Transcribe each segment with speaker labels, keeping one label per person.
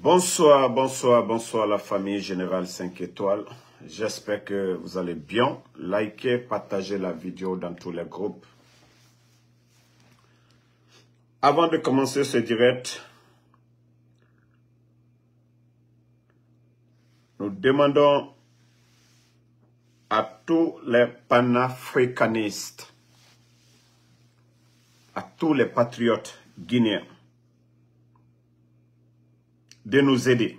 Speaker 1: Bonsoir, bonsoir, bonsoir la famille Générale 5 étoiles. J'espère que vous allez bien. Likez, partagez la vidéo dans tous les groupes. Avant de commencer ce direct, nous demandons à tous les panafricanistes, à tous les patriotes guinéens, de nous aider.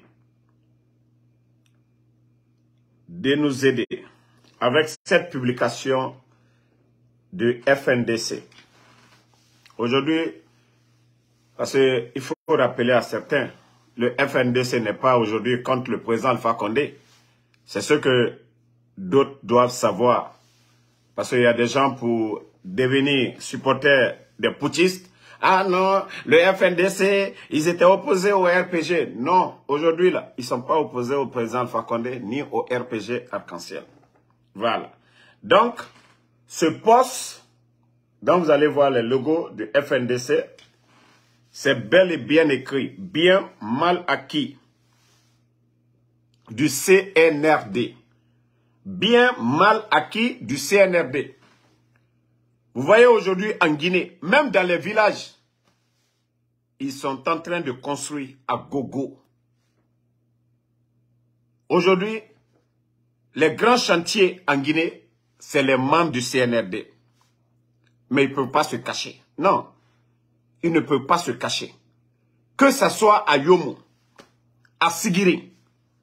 Speaker 1: De nous aider avec cette publication du FNDC. Aujourd'hui, parce qu'il faut rappeler à certains, le FNDC n'est pas aujourd'hui contre le président Alpha Condé. C'est ce que d'autres doivent savoir. Parce qu'il y a des gens pour devenir supporters des putschistes. Ah non, le FNDC, ils étaient opposés au RPG. Non, aujourd'hui, là, ils ne sont pas opposés au président Alpha Condé ni au RPG Arc-en-Ciel. Voilà. Donc, ce poste, dont vous allez voir le logo du FNDC, c'est bel et bien écrit, bien mal acquis, du CNRD. Bien mal acquis du CNRD. Vous voyez aujourd'hui en Guinée, même dans les villages, ils sont en train de construire à gogo. Aujourd'hui, les grands chantiers en Guinée, c'est les membres du CNRD. Mais ils ne peuvent pas se cacher. Non, ils ne peuvent pas se cacher. Que ce soit à Yomo, à Sigiri,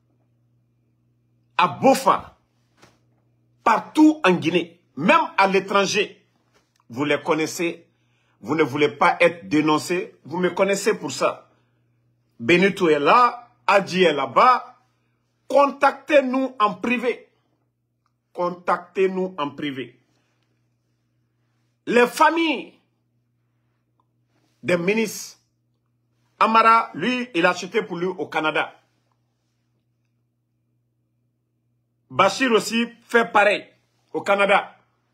Speaker 1: à Bofa, partout en Guinée, même à l'étranger, vous les connaissez, vous ne voulez pas être dénoncé, vous me connaissez pour ça. Benito est là, Adji est là-bas, contactez-nous en privé. Contactez-nous en privé. Les familles des ministres, Amara, lui, il a acheté pour lui au Canada. Bachir aussi fait pareil au Canada.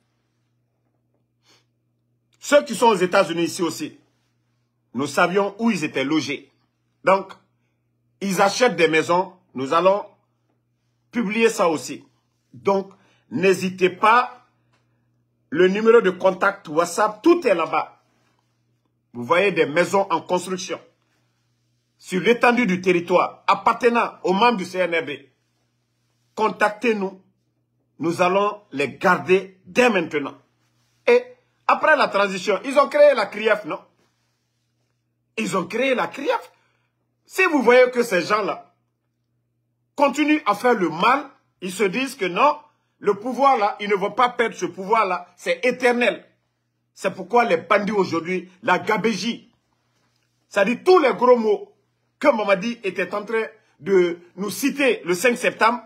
Speaker 1: Ceux qui sont aux États-Unis ici aussi, nous savions où ils étaient logés. Donc, ils achètent des maisons. Nous allons publier ça aussi. Donc, n'hésitez pas. Le numéro de contact WhatsApp, tout est là-bas. Vous voyez des maisons en construction. Sur l'étendue du territoire, appartenant aux membres du CNRD. Contactez-nous. Nous allons les garder dès maintenant. Et après la transition, ils ont créé la CRIEF, non? Ils ont créé la CRIEF. Si vous voyez que ces gens-là continuent à faire le mal, ils se disent que non, le pouvoir-là, ils ne vont pas perdre ce pouvoir-là, c'est éternel. C'est pourquoi les bandits aujourd'hui, la gabégie, c'est-à-dire tous les gros mots que Mamadi était en train de nous citer le 5 septembre,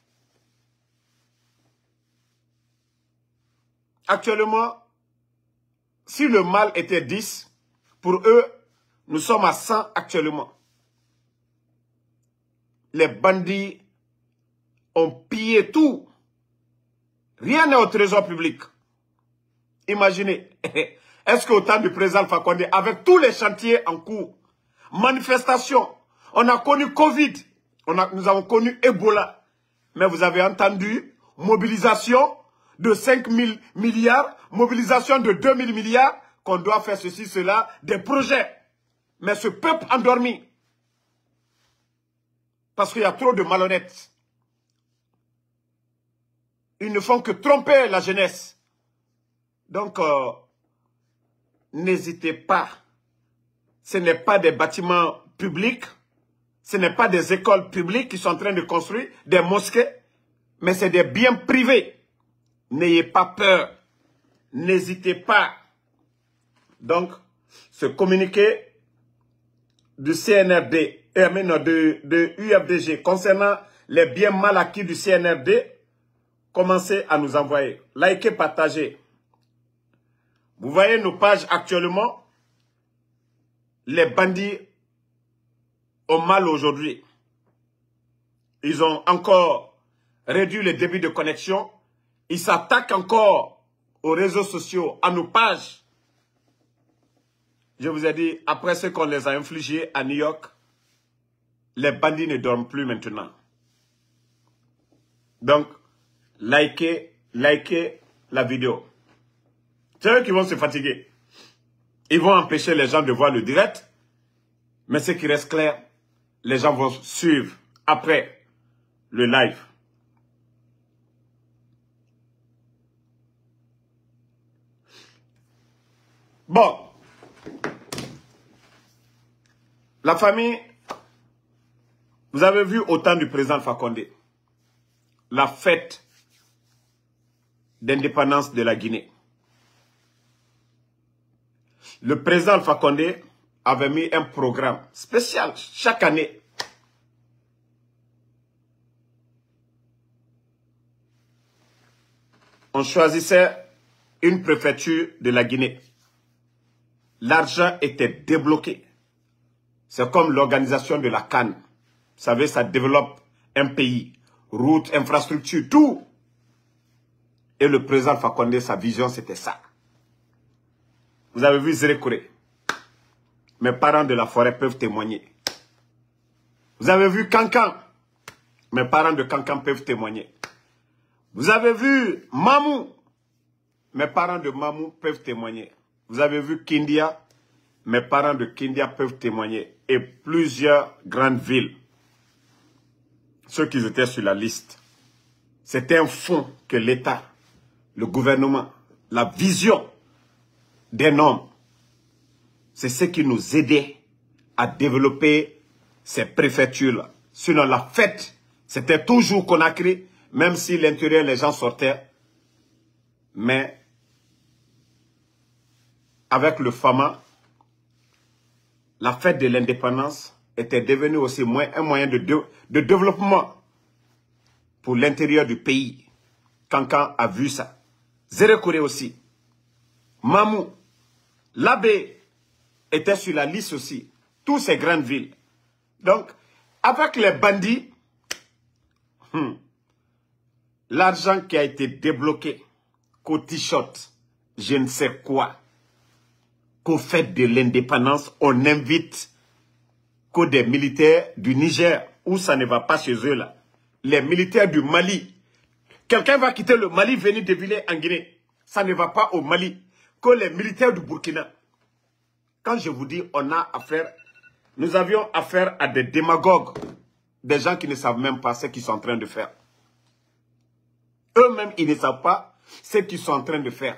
Speaker 1: actuellement, si le mal était 10, pour eux, nous sommes à 100 actuellement. Les bandits ont pillé tout. Rien n'est au trésor public. Imaginez, est-ce qu'au temps du président Alpha Condé, avec tous les chantiers en cours, manifestations, on a connu Covid, nous avons connu Ebola, mais vous avez entendu mobilisation de 5 000 milliards, mobilisation de 2 000 milliards, qu'on doit faire ceci, cela, des projets. Mais ce peuple endormi, parce qu'il y a trop de malhonnêtes, ils ne font que tromper la jeunesse. Donc, n'hésitez pas. Ce n'est pas des bâtiments publics, ce n'est pas des écoles publiques qui sont en train de construire, des mosquées, mais c'est des biens privés. N'ayez pas peur. N'hésitez pas. Donc, ce communiqué du CNRD, de UFDG concernant les biens mal acquis du CNRD, commencez à nous envoyer. Likez, partagez. Vous voyez nos pages actuellement. Les bandits ont mal aujourd'hui. Ils ont encore réduit le débit de connexion. Ils s'attaquent encore aux réseaux sociaux, à nos pages. Je vous ai dit, après ce qu'on les a infligés à New York, les bandits ne dorment plus maintenant. Donc, likez la vidéo. C'est eux qui vont se fatiguer. Ils vont empêcher les gens de voir le direct. Mais ce qui reste clair, les gens vont suivre après le live. Bon. La famille, vous avez vu au temps du président Alpha Condé, la fête d'indépendance de la Guinée. Le président Alpha Condé avait mis un programme spécial chaque année. On choisissait une préfecture de la Guinée. L'argent était débloqué. C'est comme l'organisation de la CAN. Vous savez, ça développe un pays. Routes, infrastructures, tout. Et le président Alpha Condé, sa vision, c'était ça. Vous avez vu Zérékoré. Mes parents de la forêt peuvent témoigner. Vous avez vu Kankan. Mes parents de Kankan peuvent témoigner. Vous avez vu Mamou. Mes parents de Mamou peuvent témoigner. Vous avez vu Kindia. Mes parents de Kindia peuvent témoigner. Et plusieurs grandes villes. Ceux qui étaient sur la liste. C'était un fonds que l'État, le gouvernement, la vision d'un homme, c'est ce qui nous aidait à développer ces préfectures-là. Sinon, la fête, c'était toujours Conakry, même si l'intérieur, les gens sortaient. Mais avec le FAMA, la fête de l'indépendance était devenue aussi un moyen de développement pour l'intérieur du pays. Kankan a vu ça. Zérékoré aussi. Mamou, Labé était sur la liste aussi. Toutes ces grandes villes. Donc, avec les bandits, l'argent qui a été débloqué, qu'au t-shirt, je ne sais quoi, qu'au fête de l'indépendance, on invite que des militaires du Niger, où ça ne va pas chez eux là. Les militaires du Mali. Quelqu'un va quitter le Mali, venir défiler en Guinée. Ça ne va pas au Mali. Que les militaires du Burkina. Quand je vous dis, on a affaire, nous avions affaire à des démagogues. Des gens qui ne savent même pas ce qu'ils sont en train de faire. Eux-mêmes, ils ne savent pas ce qu'ils sont en train de faire.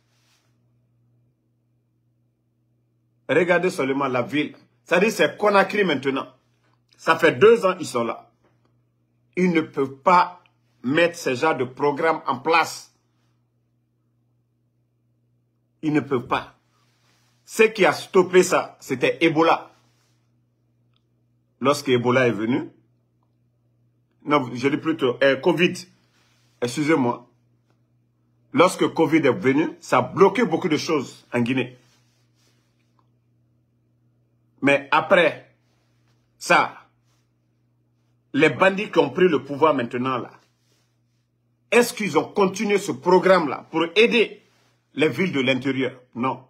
Speaker 1: Regardez seulement la ville. C'est-à-dire c'est Conakry maintenant. Ça fait 2 ans qu'ils sont là. Ils ne peuvent pas mettre ce genre de programme en place. Ils ne peuvent pas. Ce qui a stoppé ça, c'était Ebola. Lorsque Ebola est venu, non, je dis plutôt Covid, excusez-moi. Lorsque Covid est venu, ça a bloqué beaucoup de choses en Guinée. Mais après ça, les bandits qui ont pris le pouvoir maintenant là, est-ce qu'ils ont continué ce programme-là pour aider les villes de l'intérieur? Non.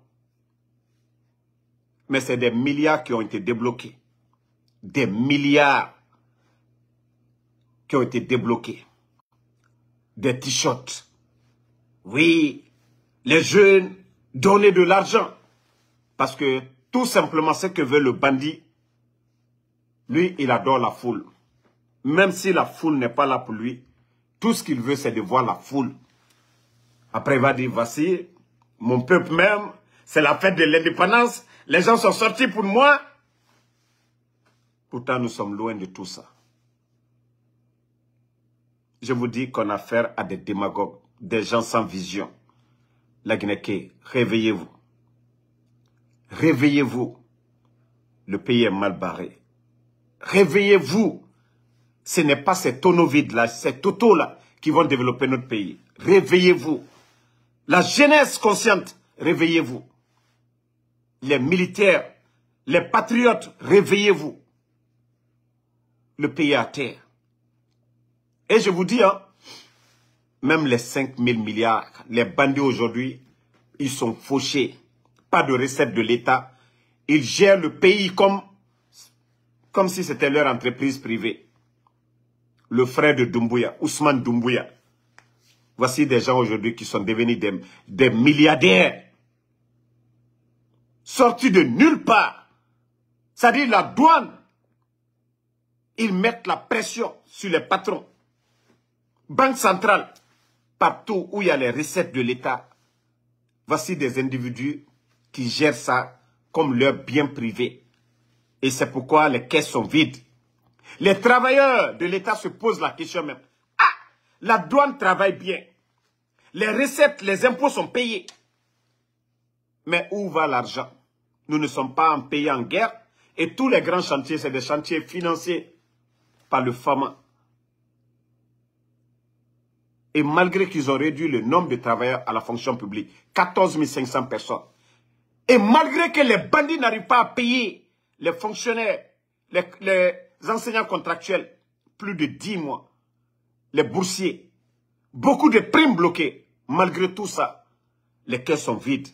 Speaker 1: Mais c'est des milliards qui ont été débloqués. Des milliards qui ont été débloqués. Des t-shirts. Oui, les jeunes donner de l'argent. Parce que tout simplement ce que veut le bandit, lui, il adore la foule. Même si la foule n'est pas là pour lui, tout ce qu'il veut, c'est de voir la foule. Après, il va dire, voici, mon peuple même, c'est la fête de l'indépendance. Les gens sont sortis pour moi. Pourtant, nous sommes loin de tout ça. Je vous dis qu'on a affaire à des démagogues, des gens sans vision. La Guinée, réveillez-vous. Réveillez-vous. Le pays est mal barré. Réveillez-vous. Ce n'est pas ces tonneaux vides-là, ces totaux-là qui vont développer notre pays. Réveillez-vous. La jeunesse consciente, réveillez-vous. Les militaires, les patriotes, réveillez-vous. Le pays est à terre. Et je vous dis, hein, même les 5 000 milliards, les bandits aujourd'hui, ils sont fauchés. Pas de recettes de l'État. Ils gèrent le pays comme comme si c'était leur entreprise privée. Le frère de Doumbouya, Ousmane Doumbouya. Voici des gens aujourd'hui qui sont devenus des milliardaires. Sortis de nulle part. C'est-à-dire la douane. Ils mettent la pression sur les patrons. Banque centrale. Partout où il y a les recettes de l'État. Voici des individus qui gèrent ça comme leur bien privé. Et c'est pourquoi les caisses sont vides. Les travailleurs de l'État se posent la question même. Ah, la douane travaille bien. Les recettes, les impôts sont payés. Mais où va l'argent? Nous ne sommes pas en pays en guerre. Et tous les grands chantiers, c'est des chantiers financés par le FAMA. Et malgré qu'ils ont réduit le nombre de travailleurs à la fonction publique, 14 500 personnes. Et malgré que les bandits n'arrivent pas à payer les fonctionnaires, les enseignants contractuels, plus de 10 mois, les boursiers, beaucoup de primes bloquées. Malgré tout ça, les caisses sont vides.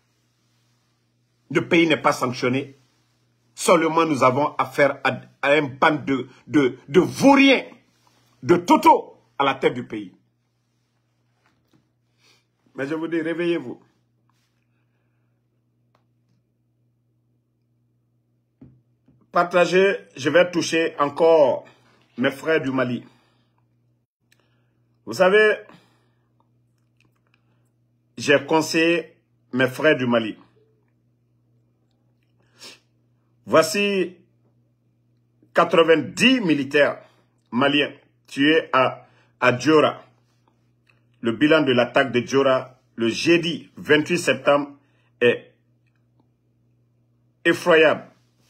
Speaker 1: Le pays n'est pas sanctionné. Seulement nous avons affaire à un band de vauriens, de totaux à la tête du pays. Mais je vous dis, réveillez-vous. Partagez, je vais toucher encore mes frères du Mali. Vous savez, j'ai conseillé mes frères du Mali. Voici 90 militaires maliens tués à Djora. Le bilan de l'attaque de Djora le jeudi 28 septembre est effroyable.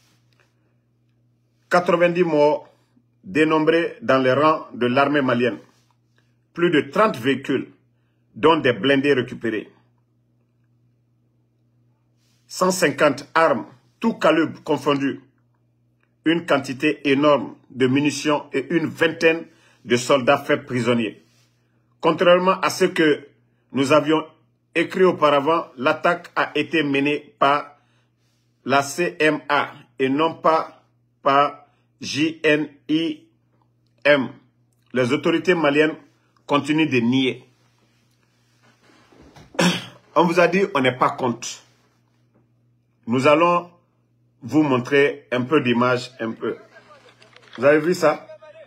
Speaker 1: 90 morts dénombrés dans les rangs de l'armée malienne. Plus de 30 véhicules, dont des blindés récupérés. 150 armes, tout calibre confondu. Une quantité énorme de munitions et une vingtaine de soldats faits prisonniers. Contrairement à ce que nous avions écrit auparavant, l'attaque a été menée par la CMA et non pas par JNIM. Les autorités maliennes continuent de nier. On vous a dit, on n'est pas contre. Nous allons vous montrer un peu d'images, un peu. Vous avez vu ça?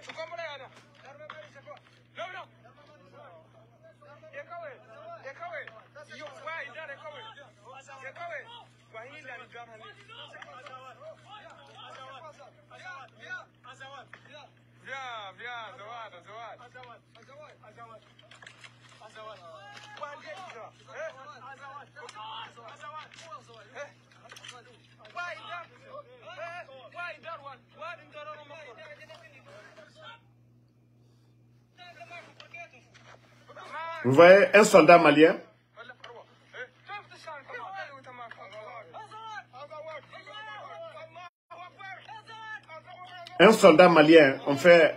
Speaker 1: Vous voyez un soldat malien? Un soldat malien, on fait...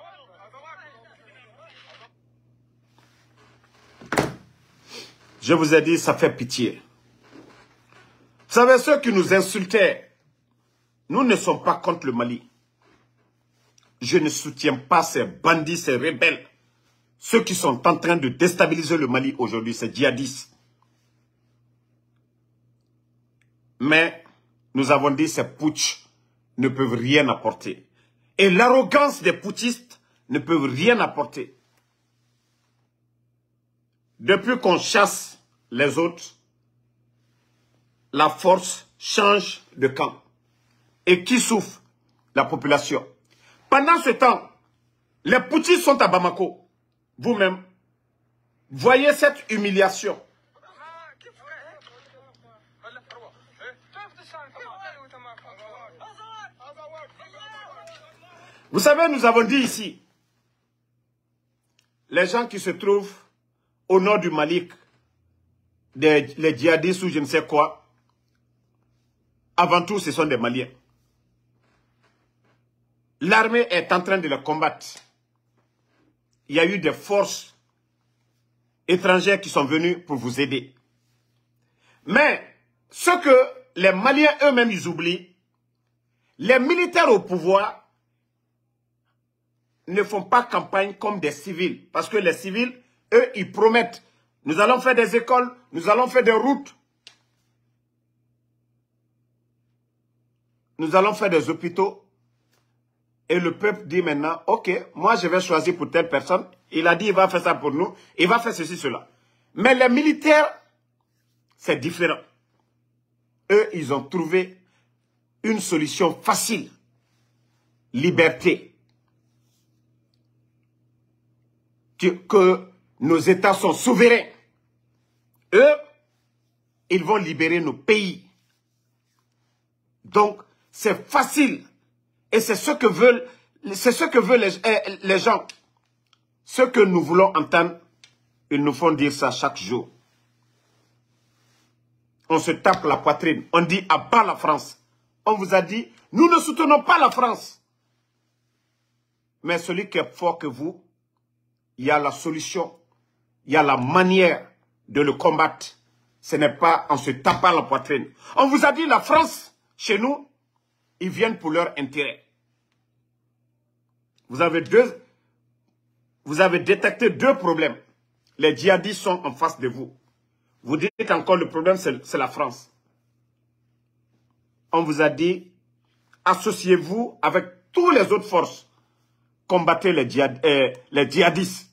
Speaker 1: Je vous ai dit, ça fait pitié. Vous savez, ceux qui nous insultaient, nous ne sommes pas contre le Mali. Je ne soutiens pas ces bandits, ces rebelles. Ceux qui sont en train de déstabiliser le Mali aujourd'hui, ces djihadistes. Mais nous avons dit que ces putsch ne peuvent rien apporter. Et l'arrogance des putschistes ne peuvent rien apporter. Depuis qu'on chasse les autres, la force change de camp. Et qui souffre? La population. Pendant ce temps, les putschistes sont à Bamako. Vous-même, voyez cette humiliation. Vous savez, nous avons dit ici, les gens qui se trouvent au nord du Mali, les djihadistes ou je ne sais quoi, avant tout, ce sont des Maliens. L'armée est en train de les combattre. Il y a eu des forces étrangères qui sont venues pour vous aider. Mais ce que les Maliens eux-mêmes ils oublient, Les militaires au pouvoir ne font pas campagne comme des civils. Parce que les civils, eux, ils promettent. Nous allons faire des écoles, nous allons faire des routes. Nous allons faire des hôpitaux. Et le peuple dit maintenant, ok, moi je vais choisir pour telle personne. Il a dit, il va faire ça pour nous. Il va faire ceci, cela. Mais les militaires, c'est différent. Eux, ils ont trouvé une solution facile. Liberté. Que nos États sont souverains. Eux, ils vont libérer nos pays. Donc, c'est facile. Et c'est ce que veulent les gens. Ce que nous voulons entendre, ils nous font dire ça chaque jour. On se tape la poitrine. On dit à bas la France. On vous a dit, nous ne soutenons pas la France. Mais celui qui est fort que vous, il y a la solution. Il y a la manière de le combattre. Ce n'est pas en se tapant la poitrine. On vous a dit, la France, chez nous, ils viennent pour leur intérêt. Vous avez détecté deux problèmes. Les djihadistes sont en face de vous. Vous dites encore le problème, c'est la France. On vous a dit, associez-vous avec toutes les autres forces. Combattez les djihadistes.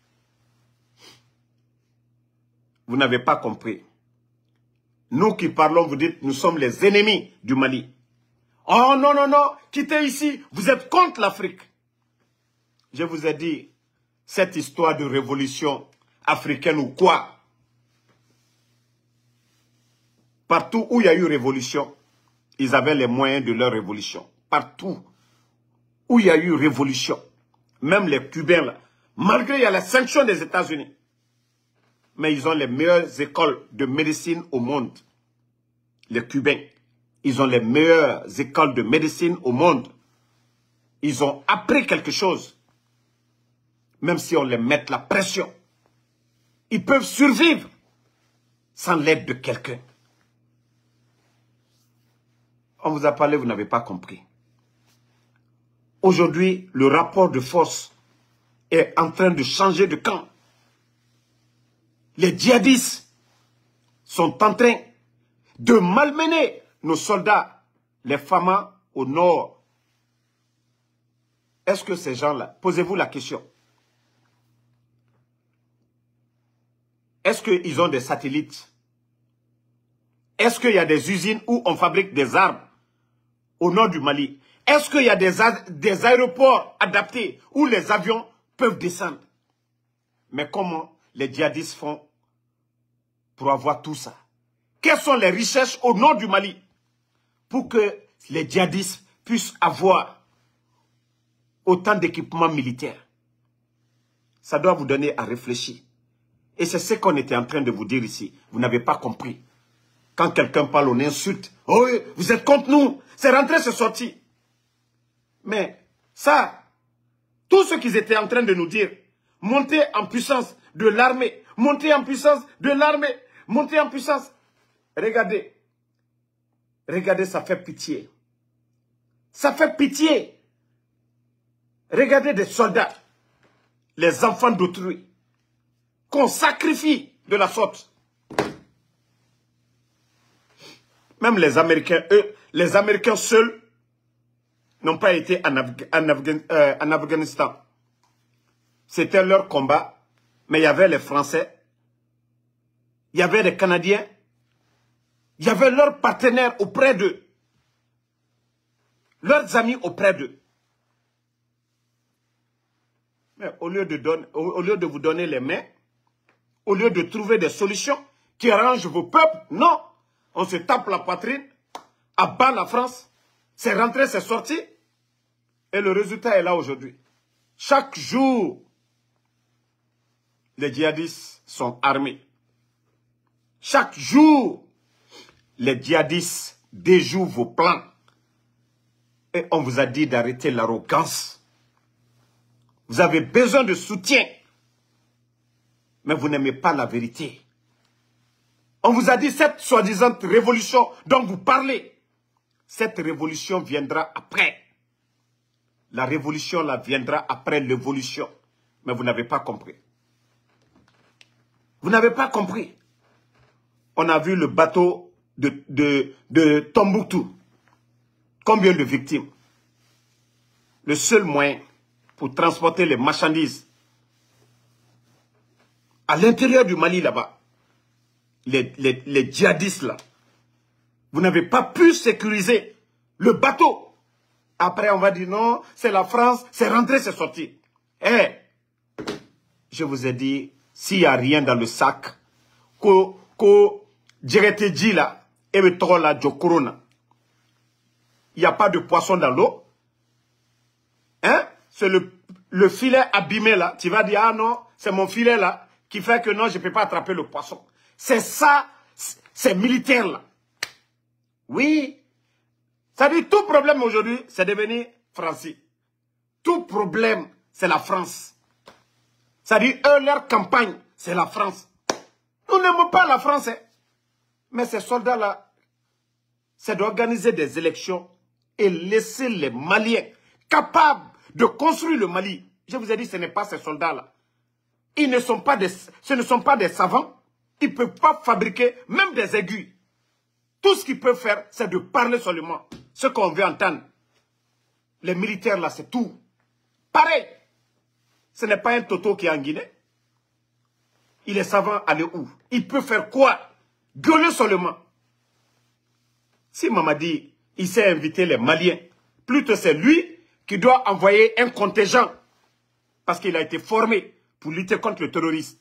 Speaker 1: Vous n'avez pas compris. Nous qui parlons, vous dites, nous sommes les ennemis du Mali. Oh non, non, non, quittez ici, vous êtes contre l'Afrique. Je vous ai dit, cette histoire de révolution africaine ou quoi? Partout où il y a eu révolution, ils avaient les moyens de leur révolution. Partout où il y a eu révolution, même les Cubains, là, malgré il y a la sanction des États-Unis, mais ils ont les meilleures écoles de médecine au monde. Les Cubains, ils ont les meilleures écoles de médecine au monde. Ils ont appris quelque chose. Même si on les met la pression, ils peuvent survivre sans l'aide de quelqu'un. On vous a parlé, vous n'avez pas compris. Aujourd'hui, le rapport de force est en train de changer de camp. Les djihadistes sont en train de malmener nos soldats, les Famas au nord. Est-ce que ces gens-là, posez-vous la question, est-ce qu'ils ont des satellites? Est-ce qu'il y a des usines où on fabrique des armes au nord du Mali? Est-ce qu'il y a des aéroports adaptés où les avions peuvent descendre? Mais comment les djihadistes font pour avoir tout ça? Quelles sont les richesses au nord du Mali pour que les djihadistes puissent avoir autant d'équipements militaires? Ça doit vous donner à réfléchir. Et c'est ce qu'on était en train de vous dire ici. Vous n'avez pas compris. Quand quelqu'un parle, on insulte. Oh, vous êtes contre nous. C'est rentré, c'est sorti. Mais ça, tout ce qu'ils étaient en train de nous dire, monter en puissance de l'armée, monter en puissance de l'armée, monter en puissance. Regardez. Regardez, ça fait pitié. Ça fait pitié. Regardez des soldats, les enfants d'autrui, qu'on sacrifie de la sorte. Même les Américains, eux, les Américains seuls n'ont pas été en Afghanistan. C'était leur combat, mais il y avait les Français, il y avait les Canadiens, il y avait leurs partenaires auprès d'eux, leurs amis auprès d'eux. Mais au lieu de vous donner les mains, au lieu de trouver des solutions qui arrangent vos peuples, non. On se tape la poitrine, abat la France, c'est rentré, c'est sorti. Et le résultat est là aujourd'hui. Chaque jour, les djihadistes sont armés. Chaque jour, les djihadistes déjouent vos plans. Et on vous a dit d'arrêter l'arrogance. Vous avez besoin de soutien. Mais vous n'aimez pas la vérité. On vous a dit cette soi-disant révolution dont vous parlez. Cette révolution viendra après. La révolution là viendra après l'évolution. Mais vous n'avez pas compris. Vous n'avez pas compris. On a vu le bateau de Tombouctou. Combien de victimes? Le seul moyen pour transporter les marchandises à l'intérieur du Mali là-bas, les djihadistes là, vous n'avez pas pu sécuriser le bateau. Après on va dire non, c'est la France, c'est rentré, c'est sorti. Eh, je vous ai dit, s'il n'y a rien dans le sac, il n'y a pas de poisson dans l'eau. Hein? C'est le filet abîmé là. Tu vas dire, ah non, c'est mon filet là qui fait que non, je ne peux pas attraper le poisson. C'est ça, ces militaires là. Oui. Ça dit, tout problème aujourd'hui, c'est devenu français. Tout problème, c'est la France. Ça dit, eux, leur campagne, c'est la France. Nous n'aimons pas la France, hein. Mais ces soldats-là, c'est d'organiser des élections et laisser les Maliens capables de construire le Mali. Je vous ai dit, ce n'est pas ces soldats-là. Ce ne sont pas des savants. Ils ne peuvent pas fabriquer même des aiguilles. Tout ce qu'ils peuvent faire, c'est de parler seulement. Ce qu'on veut entendre. Les militaires, là, c'est tout. Pareil. Ce n'est pas un Toto qui est en Guinée. Il est savant, aller où? Il peut faire quoi? Gueuler seulement. Si Mamadi, il sait inviter les Maliens, plutôt c'est lui qui doit envoyer un contingent. Parce qu'il a été formé pour lutter contre le terrorisme.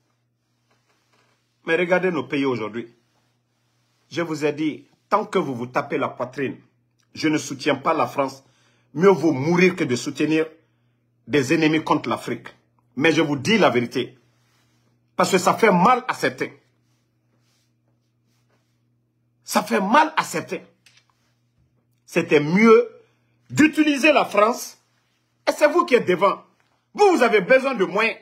Speaker 1: Mais regardez nos pays aujourd'hui. Je vous ai dit, tant que vous vous tapez la poitrine, je ne soutiens pas la France. Mieux vaut mourir que de soutenir des ennemis contre l'Afrique. Mais je vous dis la vérité. Parce que ça fait mal à certains. Ça fait mal à certains. C'était mieux d'utiliser la France. Et c'est vous qui êtes devant. Vous avez besoin de moyens.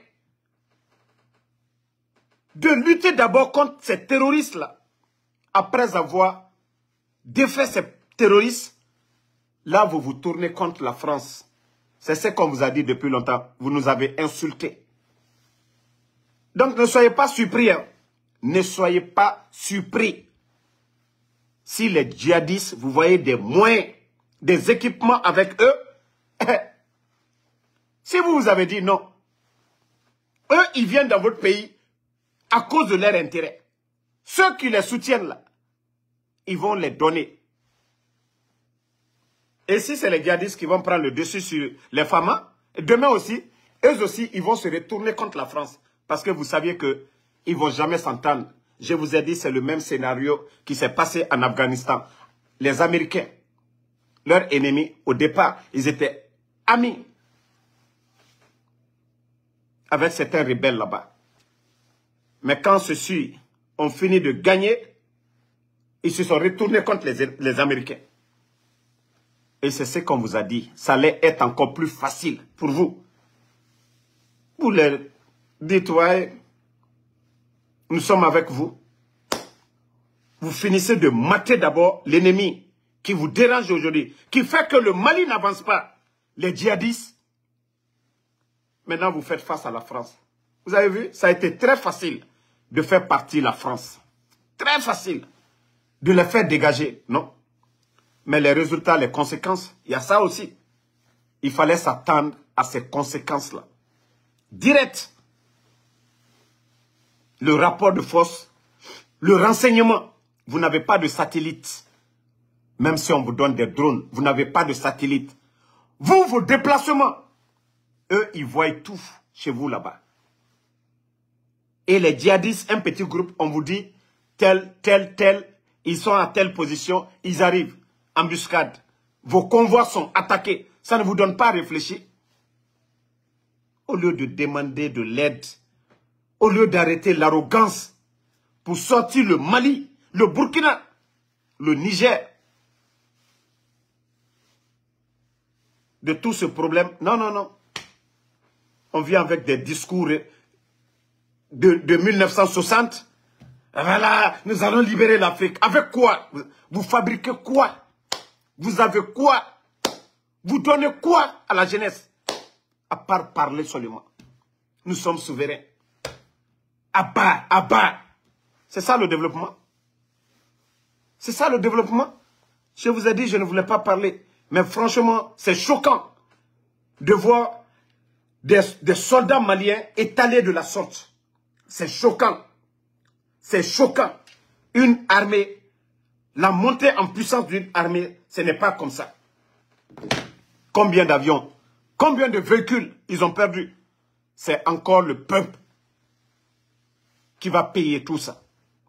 Speaker 1: De lutter d'abord contre ces terroristes-là. Après avoir défait ces terroristes, là vous vous tournez contre la France. C'est ce qu'on vous a dit depuis longtemps. Vous nous avez insultés. Donc ne soyez pas surpris. Hein. Ne soyez pas surpris. Si les djihadistes, vous voyez des moyens, des équipements avec eux, si vous vous avez dit non, eux ils viennent dans votre pays à cause de leur intérêt. Ceux qui les soutiennent là, ils vont les donner. Et si c'est les djihadistes qui vont prendre le dessus sur les femmes, demain aussi, eux aussi, ils vont se retourner contre la France. Parce que vous saviez qu'ils ne vont jamais s'entendre. Je vous ai dit, c'est le même scénario qui s'est passé en Afghanistan. Les Américains, leurs ennemis, au départ, ils étaient amis avec certains rebelles là-bas. Mais quand ceux-ci ont fini de gagner, ils se sont retournés contre les Américains. Et c'est ce qu'on vous a dit. Ça allait être encore plus facile pour vous. Vous leur dites, ouais, nous sommes avec vous. Vous finissez de mater d'abord l'ennemi qui vous dérange aujourd'hui, qui fait que le Mali n'avance pas. Les djihadistes. Maintenant, vous faites face à la France. Vous avez vu, ça a été très facile de faire partie la France. Très facile de les faire dégager, non? Mais les résultats, les conséquences, il y a ça aussi. Il fallait s'attendre à ces conséquences-là. Direct. Le rapport de force, le renseignement. Vous n'avez pas de satellite. Même si on vous donne des drones, vous n'avez pas de satellite. Vous, vos déplacements, eux, ils voient tout chez vous là-bas. Et les djihadistes, un petit groupe, on vous dit, tel, ils sont à telle position, ils arrivent. Embuscade. Vos convois sont attaqués. Ça ne vous donne pas à réfléchir. Au lieu de demander de l'aide, au lieu d'arrêter l'arrogance pour sortir le Mali, le Burkina, le Niger de tout ce problème. Non, non, non. On vient avec des discours de 1960. Voilà, nous allons libérer l'Afrique. Avec quoi? Vous fabriquez quoi? Vous avez quoi? Vous donnez quoi à la jeunesse? À part parler seulement. Nous sommes souverains. À bas, à bas. C'est ça le développement. C'est ça le développement. Je vous ai dit, je ne voulais pas parler. Mais franchement, c'est choquant de voir des soldats maliens étalés de la sorte. C'est choquant. C'est choquant. Une armée, la montée en puissance d'une armée, ce n'est pas comme ça. Combien d'avions, combien de véhicules ils ont perdu? C'est encore le peuple qui va payer tout ça.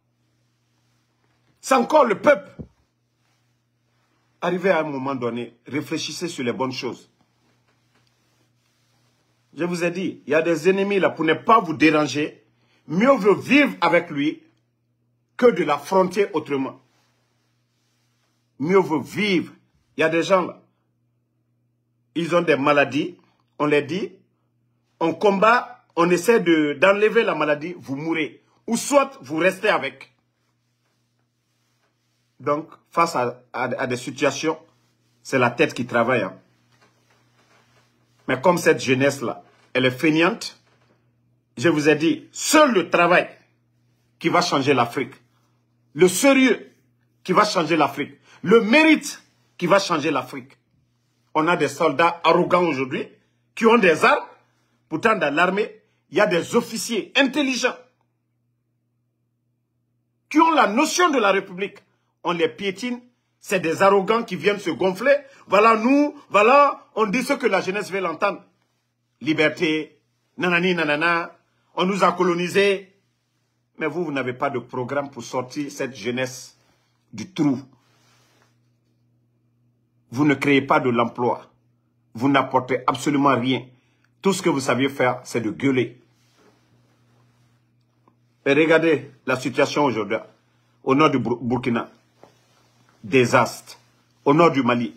Speaker 1: C'est encore le peuple. Arrivez à un moment donné, réfléchissez sur les bonnes choses. Je vous ai dit, il y a des ennemis là pour ne pas vous déranger. Mieux vaut vivre avec lui que de l'affronter autrement. Mieux vaut vivre. Il y a des gens là, ils ont des maladies, on les dit, on combat, on essaie d'enlever la maladie, vous mourrez. Ou soit vous restez avec. Donc, face à des situations, c'est la tête qui travaille. Hein. Mais comme cette jeunesse-là, elle est feignante, je vous ai dit, seul le travail qui va changer l'Afrique, le sérieux qui va changer l'Afrique, le mérite qui va changer l'Afrique. On a des soldats arrogants aujourd'hui qui ont des armes. Pourtant, dans l'armée, il y a des officiers intelligents qui ont la notion de la République. On les piétine. C'est des arrogants qui viennent se gonfler. Voilà nous, voilà, on dit ce que la jeunesse veut l'entendre. Liberté, nanani, nanana, on nous a colonisés. Mais vous, vous n'avez pas de programme pour sortir cette jeunesse du trou. Vous ne créez pas de l'emploi. Vous n'apportez absolument rien. Tout ce que vous saviez faire, c'est de gueuler. Et regardez la situation aujourd'hui. Au nord du Burkina. Désastre. Au nord du Mali.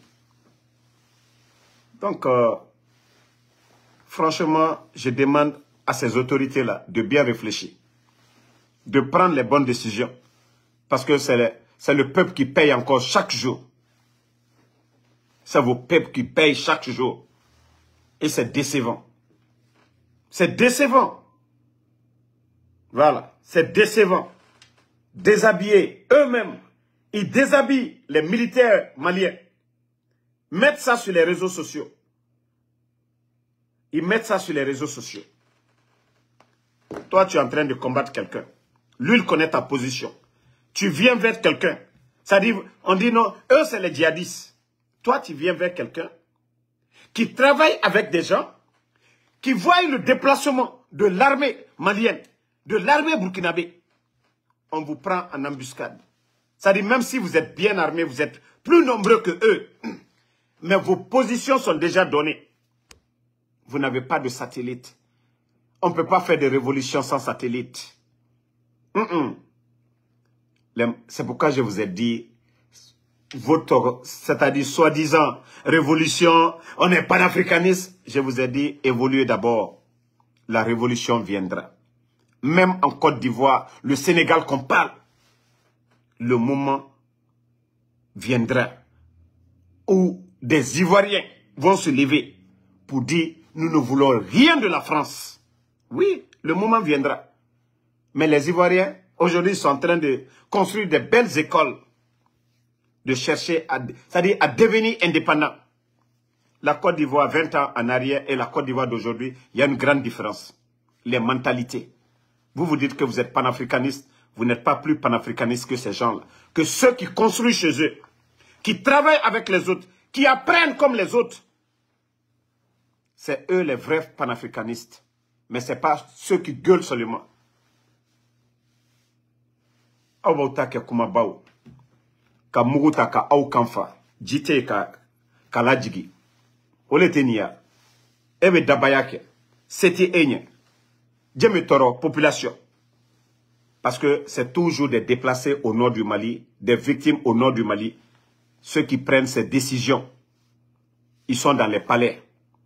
Speaker 1: Donc, franchement, je demande à ces autorités-là de bien réfléchir. De prendre les bonnes décisions. Parce que c'est le peuple qui paye encore chaque jour. C'est vos peuples qui payent chaque jour. Et c'est décevant. C'est décevant. Voilà, c'est décevant. Déshabiller eux-mêmes. Ils déshabillent les militaires maliens. Mettent ça sur les réseaux sociaux. Ils mettent ça sur les réseaux sociaux. Toi, tu es en train de combattre quelqu'un. Lui, il connaît ta position. Tu viens vers quelqu'un. Ça dit, on dit non, eux, c'est les djihadistes. Toi, tu viens vers quelqu'un qui travaille avec des gens qui voient le déplacement de l'armée malienne, de l'armée burkinabé. On vous prend en embuscade. Ça dit, même si vous êtes bien armés, vous êtes plus nombreux que eux, mais vos positions sont déjà données. Vous n'avez pas de satellite. On ne peut pas faire de révolution sans satellite. C'est pourquoi je vous ai dit, votre, c'est-à-dire soi-disant révolution, on est panafricaniste. Je vous ai dit, évoluez d'abord. La révolution viendra. Même en Côte d'Ivoire, le Sénégal qu'on parle, le moment viendra où des Ivoiriens vont se lever pour dire, nous ne voulons rien de la France. Oui, le moment viendra. Mais les Ivoiriens, aujourd'hui, sont en train de construire des belles écoles, de chercher, c'est-à-dire à devenir indépendants. La Côte d'Ivoire, 20 ans en arrière, et la Côte d'Ivoire d'aujourd'hui, il y a une grande différence. Les mentalités. Vous vous dites que vous êtes panafricaniste, vous n'êtes pas plus panafricaniste que ces gens-là. Que ceux qui construisent chez eux, qui travaillent avec les autres, qui apprennent comme les autres. C'est eux les vrais panafricanistes. Mais ce n'est pas ceux qui gueulent seulement. Aubauta kumabao. Ka muguta ka au kanfa. Jite ka lajigi. Ole tenia. Ebe dabayake. Seti enye. Djeme toro population. Parce que c'est toujours des déplacés au nord du Mali, des victimes au nord du Mali. Ceux qui prennent ces décisions, ils sont dans les palais.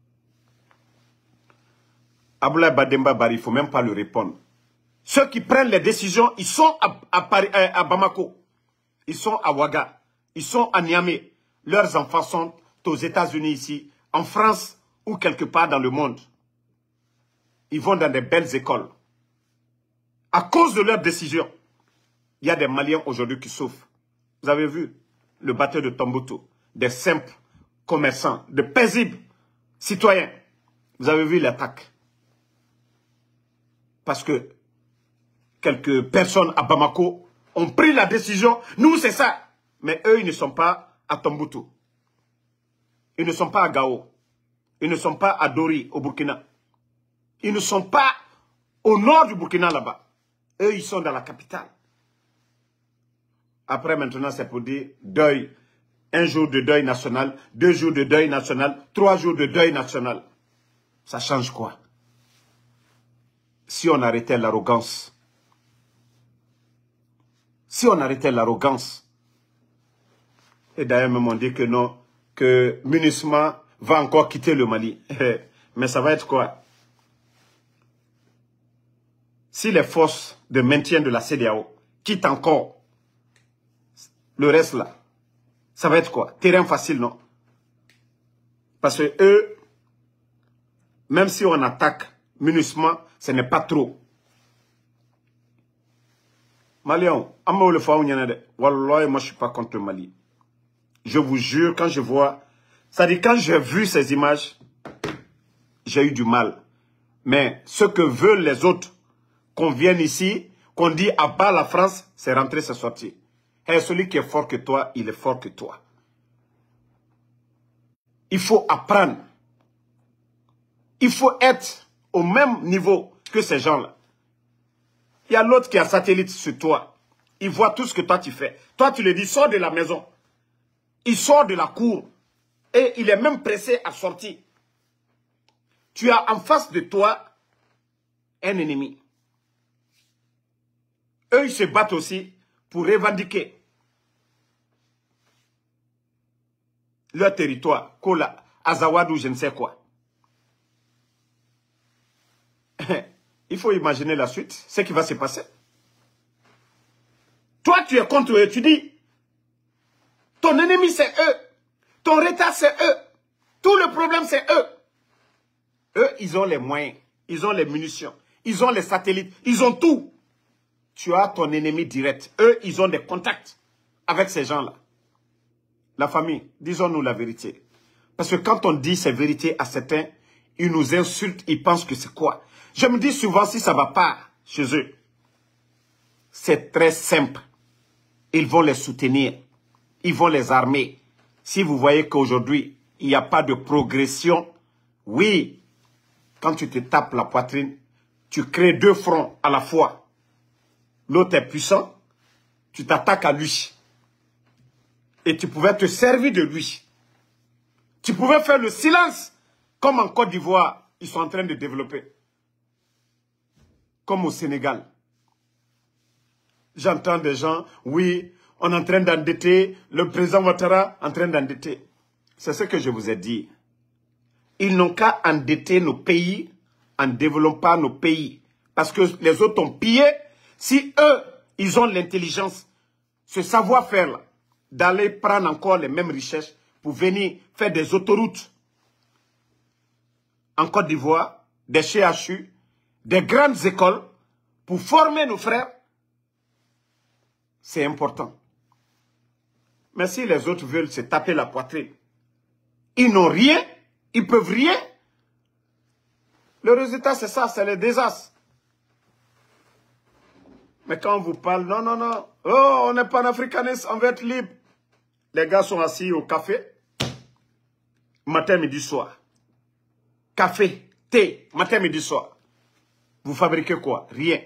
Speaker 1: Abdoulaye Bademba Bari, il ne faut même pas lui répondre. Ceux qui prennent les décisions, ils sont à Bamako, ils sont à Ouaga, ils sont à Niamey, leurs enfants sont aux États-Unis ici, en France ou quelque part dans le monde. Ils vont dans des belles écoles. À cause de leurs décisions, il y a des Maliens aujourd'hui qui souffrent. Vous avez vu le bateau de Tombouctou, des simples commerçants, de paisibles citoyens. Vous avez vu l'attaque. Parce que quelques personnes à Bamako ont pris la décision. Nous, c'est ça. Mais eux, ils ne sont pas à Tombouctou. Ils ne sont pas à Gao. Ils ne sont pas à Dori, au Burkina. Ils ne sont pas au nord du Burkina, là-bas. Eux, ils sont dans la capitale. Après, maintenant, c'est pour dire deuil. 1 jour de deuil national, 2 jours de deuil national, 3 jours de deuil national. Ça change quoi? Si on arrêtait l'arrogance. Si on arrêtait l'arrogance. Et d'ailleurs, même on dit que non, que MINUSMA va encore quitter le Mali. Mais ça va être quoi? Si les forces de maintien de la CEDEAO quittent encore le reste là, ça va être quoi? Terrain facile, non? Parce que eux, même si on attaque MINUSMA, ce n'est pas trop. Maliens, moi je ne suis pas contre le Mali. Je vous jure, quand je vois, c'est-à-dire quand j'ai vu ces images, j'ai eu du mal. Mais ce que veulent les autres, qu'on vienne ici, qu'on dit à bas la France, c'est rentrer, c'est sortir. Et celui qui est fort que toi, il est fort que toi. Il faut apprendre. Il faut être au même niveau que ces gens-là. Il y a l'autre qui a satellite sur toi. Il voit tout ce que toi tu fais. Toi, tu lui dis, sors de la maison. Il sort de la cour. Et il est même pressé à sortir. Tu as en face de toi un ennemi. Eux, ils se battent aussi pour revendiquer leur territoire. Kola, Azawad ou je ne sais quoi. Il faut imaginer la suite, ce qui va se passer. Toi, tu es contre eux, tu dis, ton ennemi c'est eux, ton retard c'est eux, tout le problème c'est eux. Eux, ils ont les moyens, ils ont les munitions, ils ont les satellites, ils ont tout. Tu as ton ennemi direct. Eux, ils ont des contacts avec ces gens-là. La famille, disons-nous la vérité. Parce que quand on dit ces vérités à certains, ils nous insultent, ils pensent que c'est quoi? Je me dis souvent, si ça ne va pas chez eux, c'est très simple. Ils vont les soutenir. Ils vont les armer. Si vous voyez qu'aujourd'hui, il n'y a pas de progression, oui, quand tu te tapes la poitrine, tu crées 2 fronts à la fois. L'autre est puissant, tu t'attaques à lui. Et tu pouvais te servir de lui. Tu pouvais faire le silence, comme en Côte d'Ivoire, ils sont en train de développer. Comme au Sénégal. J'entends des gens, oui, on est en train d'endetter, le président Ouattara en train d'endetter. C'est ce que je vous ai dit. Ils n'ont qu'à endetter nos pays en développant nos pays. Parce que les autres ont pillé. Si eux, ils ont l'intelligence, ce savoir-faire, d'aller prendre encore les mêmes richesses pour venir faire des autoroutes en Côte d'Ivoire, des CHU, des grandes écoles, pour former nos frères, c'est important. Mais si les autres veulent se taper la poitrine, ils n'ont rien, ils peuvent rien. Le résultat, c'est ça, c'est le désastre. Mais quand on vous parle, non, non, non, oh, on n'est pas africaniste, on veut être libre. Les gars sont assis au café, matin, midi, soir. Café, thé, matin, midi, soir. Vous fabriquez quoi? Rien.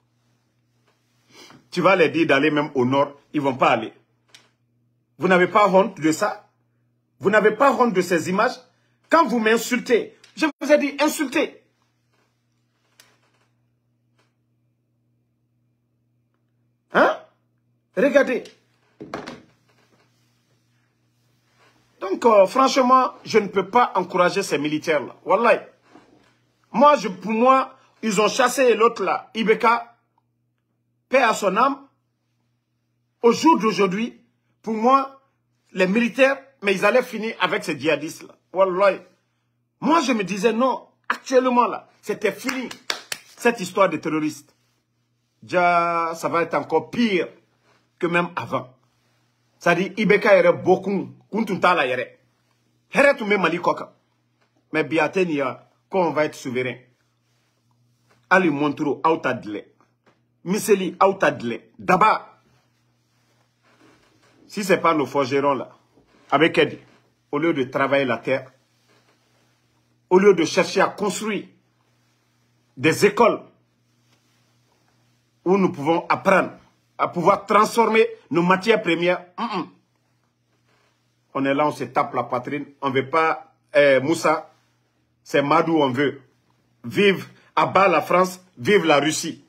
Speaker 1: Tu vas les dire d'aller même au nord, ils ne vont pas aller. Vous n'avez pas honte de ça? Vous n'avez pas honte de ces images? Quand vous m'insultez, je vous ai dit insultez. Hein? Regardez. Donc, franchement, je ne peux pas encourager ces militaires-là. Wallahi. Moi, pour moi, ils ont chassé l'autre là, Ibeka, paix à son âme. Au jour d'aujourd'hui, pour moi, les militaires, mais ils allaient finir avec ces djihadistes-là. Wallah. Moi, je me disais, non, actuellement, là, c'était fini, cette histoire de terroristes. Déjà, ça va être encore pire que même avant. C'est-à-dire, Ibeka yere beaucoup, Kuntuntala yere. Here tu me Mali koka. Mais biatenia, quand on va être souverain. Ali Montro, outadle. Miseli, outadle. D'abord, si ce n'est pas nos forgerons là, avec aide, au lieu de travailler la terre, au lieu de chercher à construire des écoles où nous pouvons apprendre à pouvoir transformer nos matières premières, on est là, on se tape la poitrine, on ne veut pas Moussa, c'est Madou on veut. Vive à bas la France, vive la Russie.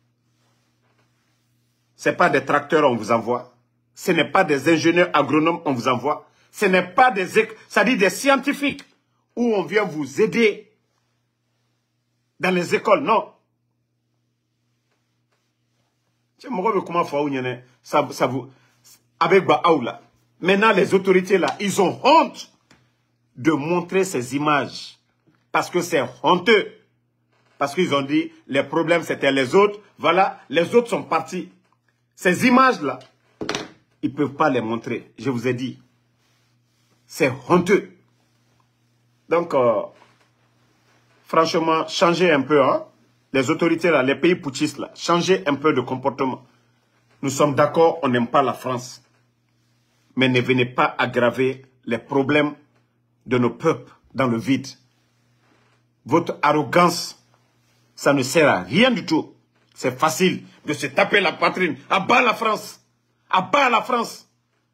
Speaker 1: Ce n'est pas des tracteurs on vous envoie. Ce n'est pas des ingénieurs agronomes on vous envoie. Ce n'est pas des scientifiques où on vient vous aider dans les écoles, non. Ça vous... Avec Baoula. Maintenant, les autorités là, ils ont honte de montrer ces images. Parce que c'est honteux. Parce qu'ils ont dit, les problèmes c'était les autres. Voilà, les autres sont partis. Ces images-là, ils ne peuvent pas les montrer. Je vous ai dit. C'est honteux. Donc, franchement, changez un peu, hein. Les autorités là, les pays putschistes là, changez un peu de comportement. Nous sommes d'accord, on n'aime pas la France. Mais ne venez pas aggraver les problèmes de nos peuples dans le vide. Votre arrogance, ça ne sert à rien du tout. C'est facile de se taper la poitrine. À bas la France. À bas la France.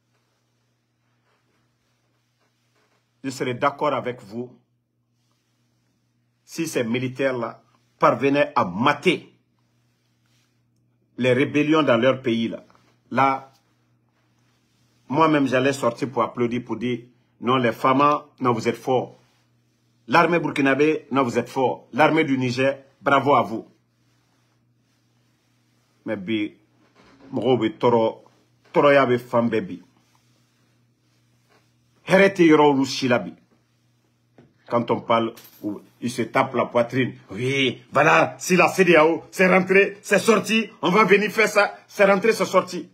Speaker 1: Je serais d'accord avec vous si ces militaires-là parvenaient à mater les rébellions dans leur pays. Là, moi-même, j'allais sortir pour applaudir, pour dire, non, les femmes, non, vous êtes forts. L'armée burkinabé, non, vous êtes forts. L'armée du Niger, bravo à vous. Mais bi, morobe toro yabe femme baby. Herete yoro shilabi. Quand on parle, il se tape la poitrine. Oui, voilà, si la CEDEAO, c'est rentré, c'est sorti, on va venir faire ça, c'est rentré, c'est sorti.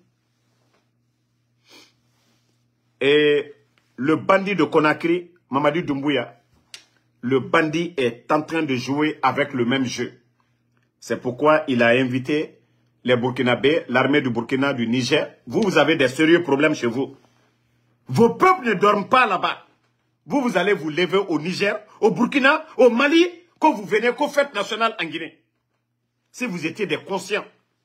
Speaker 1: Et le bandit de Conakry, Mamadou Doumbouya, le bandit est en train de jouer avec le même jeu. C'est pourquoi il a invité les Burkinabés, l'armée du Burkina, du Niger. Vous avez des sérieux problèmes chez vous. Vos peuples ne dorment pas là-bas. Vous allez vous lever au Niger, au Burkina, au Mali, quand vous venez qu'aux fêtes nationales en Guinée. Si vous étiez des conscients.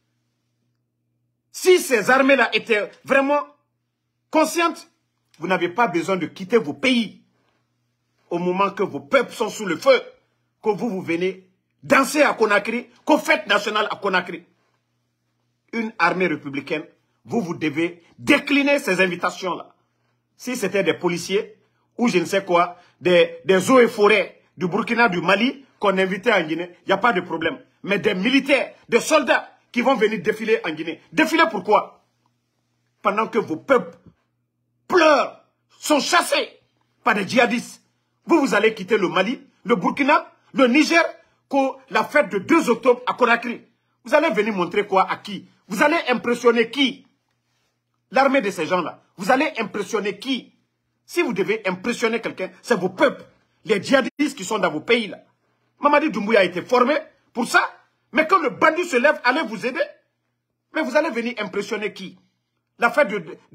Speaker 1: Si ces armées-là étaient vraiment conscientes, vous n'avez pas besoin de quitter vos pays. Au moment que vos peuples sont sous le feu, que vous venez danser à Conakry, qu'aux fêtes nationales à Conakry. Une armée républicaine, vous devez décliner ces invitations-là. Si c'était des policiers, ou je ne sais quoi, des eaux et forêts du Burkina, du Mali, qu'on invitait en Guinée, il n'y a pas de problème. Mais des militaires, des soldats qui vont venir défiler en Guinée. Défiler pourquoi? Pendant que vos peuples pleurent, sont chassés par des djihadistes. Vous allez quitter le Mali, le Burkina, le Niger, pour la fête de 2 octobre à Conakry. Vous allez venir montrer quoi à qui? Vous allez impressionner qui? L'armée de ces gens-là. Vous allez impressionner qui? Si vous devez impressionner quelqu'un, c'est vos peuples. Les djihadistes qui sont dans vos pays là. Mamadi Doumbouya a été formé pour ça. Mais quand le bandit se lève, allez vous aider. Mais vous allez venir impressionner qui? La fête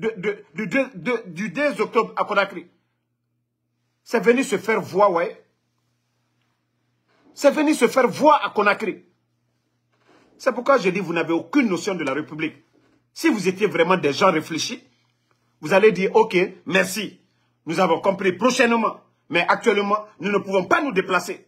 Speaker 1: du 2 octobre à Conakry. C'est venu se faire voir, ouais. C'est venu se faire voir à Conakry. C'est pourquoi je dis, vous n'avez aucune notion de la République. Si vous étiez vraiment des gens réfléchis, vous allez dire, ok, merci. Nous avons compris prochainement. Mais actuellement, nous ne pouvons pas nous déplacer.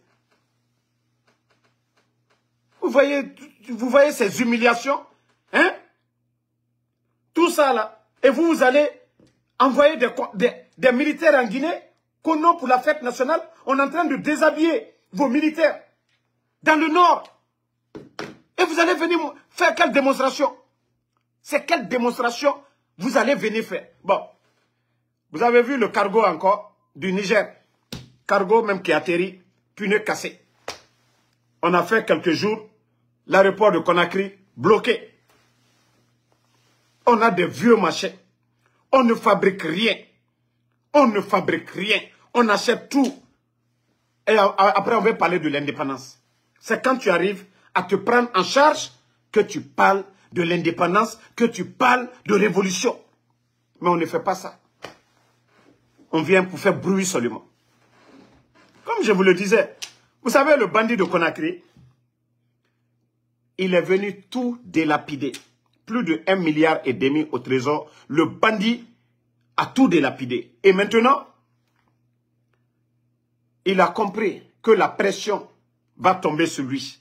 Speaker 1: Vous voyez ces humiliations? Hein? Tout ça là. Et vous allez envoyer des militaires en Guinée qu'au nom pour la fête nationale, on est en train de déshabiller vos militaires dans le nord. Et vous allez venir faire quelle démonstration? C'est quelle démonstration vous allez venir faire? Bon, Vous avez vu le cargo encore du Niger. Cargo même qui atterrit, pneu cassé. On a fait quelques jours, l'aéroport de Conakry bloqué. On a des vieux machins. On ne fabrique rien. On ne fabrique rien. On achète tout. Et après, on va parler de l'indépendance. C'est quand tu arrives à te prendre en charge que tu parles de l'indépendance, que tu parles de révolution. Mais on ne fait pas ça. On vient pour faire bruit seulement. Comme je vous le disais, vous savez, le bandit de Conakry, il est venu tout délapider. Plus de 1,5 milliard au trésor. Le bandit a tout délapidé. Et maintenant, il a compris que la pression va tomber sur lui.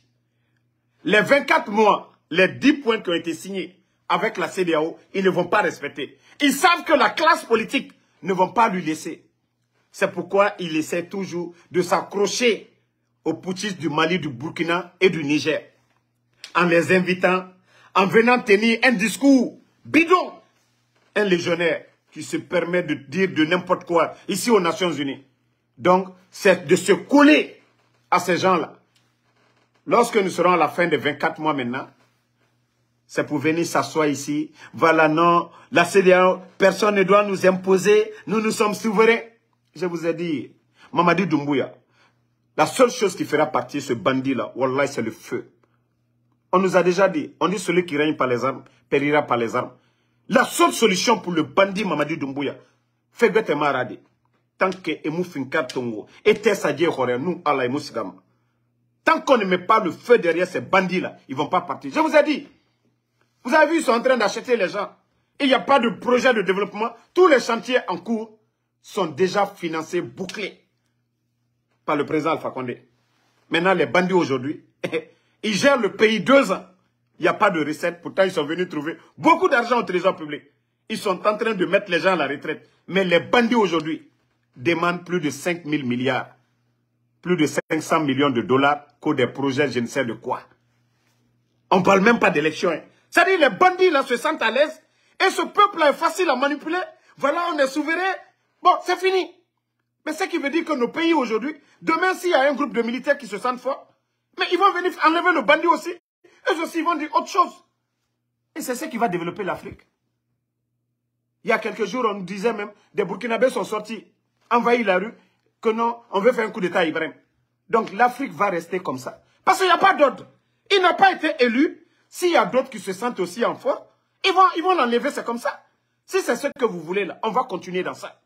Speaker 1: Les 24 mois, les 10 points qui ont été signés avec la CEDEAO, ils ne vont pas respecter. Ils savent que la classe politique ne va pas lui laisser. C'est pourquoi il essaie toujours de s'accrocher aux putschistes du Mali, du Burkina et du Niger. En les invitant, en venant tenir un discours bidon. Un légionnaire qui se permet de dire de n'importe quoi ici aux Nations Unies. Donc, c'est de se coller à ces gens-là. Lorsque nous serons à la fin des 24 mois maintenant, c'est pour venir s'asseoir ici. Voilà, non, la CEDEAO, personne ne doit nous imposer. Nous sommes souverains. Je vous ai dit, Mamadi Doumbouya, la seule chose qui fera partir ce bandit-là, wallah, c'est le feu. On nous a déjà dit, on dit celui qui règne par les armes, périra par les armes. La seule solution pour le bandit Mamadi Doumbouya, fait bête maradi. Tant que emu finkar tongo, et tessadie hore, nous, Allah et Moussigama. Tant qu'on ne met pas le feu derrière ces bandits-là, ils ne vont pas partir. Je vous ai dit, vous avez vu, ils sont en train d'acheter les gens. Il n'y a pas de projet de développement. Tous les chantiers en cours sont déjà financés, bouclés par le président Alpha Condé. Maintenant, les bandits aujourd'hui, ils gèrent le pays 2 ans. Il n'y a pas de recette. Pourtant, ils sont venus trouver beaucoup d'argent au trésor public. Ils sont en train de mettre les gens à la retraite. Mais les bandits aujourd'hui demandent plus de 5 000 milliards. Plus de 500 millions de dollars pour des projets, je ne sais de quoi. On ne parle même pas d'élection. Hein. C'est-à-dire les bandits là se sentent à l'aise. Et ce peuple-là est facile à manipuler. Voilà, on est souverain. Bon, c'est fini. Mais ce qui veut dire que nos pays aujourd'hui, demain s'il y a un groupe de militaires qui se sentent forts, mais ils vont venir enlever le bandit aussi. Eux aussi, ils vont dire autre chose. Et c'est ce qui va développer l'Afrique. Il y a quelques jours, on nous disait même, des Burkinabés sont sortis, envahir la rue, que non, on veut faire un coup d'État à Ibrahim. Donc l'Afrique va rester comme ça. Parce qu'il n'y a pas d'ordre. Il n'a pas été élu. S'il y a d'autres qui se sentent aussi en force, ils vont l'enlever, c'est comme ça. Si c'est ce que vous voulez là, on va continuer dans ça.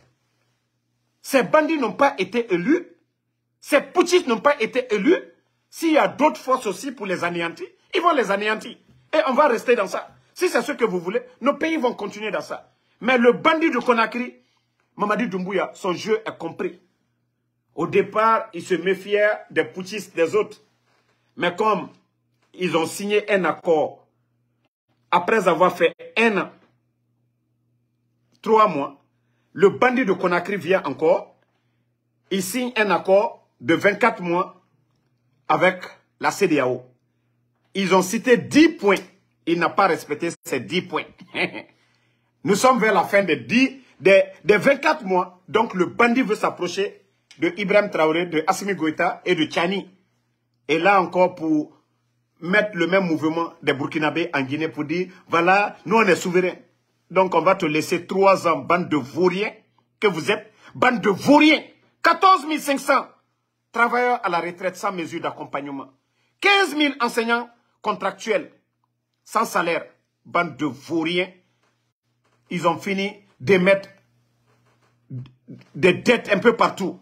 Speaker 1: Ces bandits n'ont pas été élus. Ces putschistes n'ont pas été élus. S'il y a d'autres forces aussi pour les anéantir, ils vont les anéantir. Et on va rester dans ça. Si c'est ce que vous voulez, nos pays vont continuer dans ça. Mais le bandit de Conakry, Mamadi Doumbouya, son jeu est compris. Au départ, il se méfiait des putschistes des autres. Mais comme ils ont signé un accord, après avoir fait 1 an, 3 mois, le bandit de Conakry vient encore, il signe un accord de 24 mois avec la CEDEAO. Ils ont cité 10 points. Il n'a pas respecté ces 10 points. Nous sommes vers la fin des 24 mois. Donc le bandit veut s'approcher de Ibrahim Traoré, de Assimi Goïta et de Tchani. Et là encore pour mettre le même mouvement des Burkinabés en Guinée pour dire, voilà, nous on est souverains. Donc on va te laisser 3 ans, bande de vauriens que vous êtes. Bande de vauriens. 14 500 travailleurs à la retraite sans mesure d'accompagnement. 15 000 enseignants contractuels sans salaire. Bande de vauriens. Ils ont fini d'émettre des dettes un peu partout.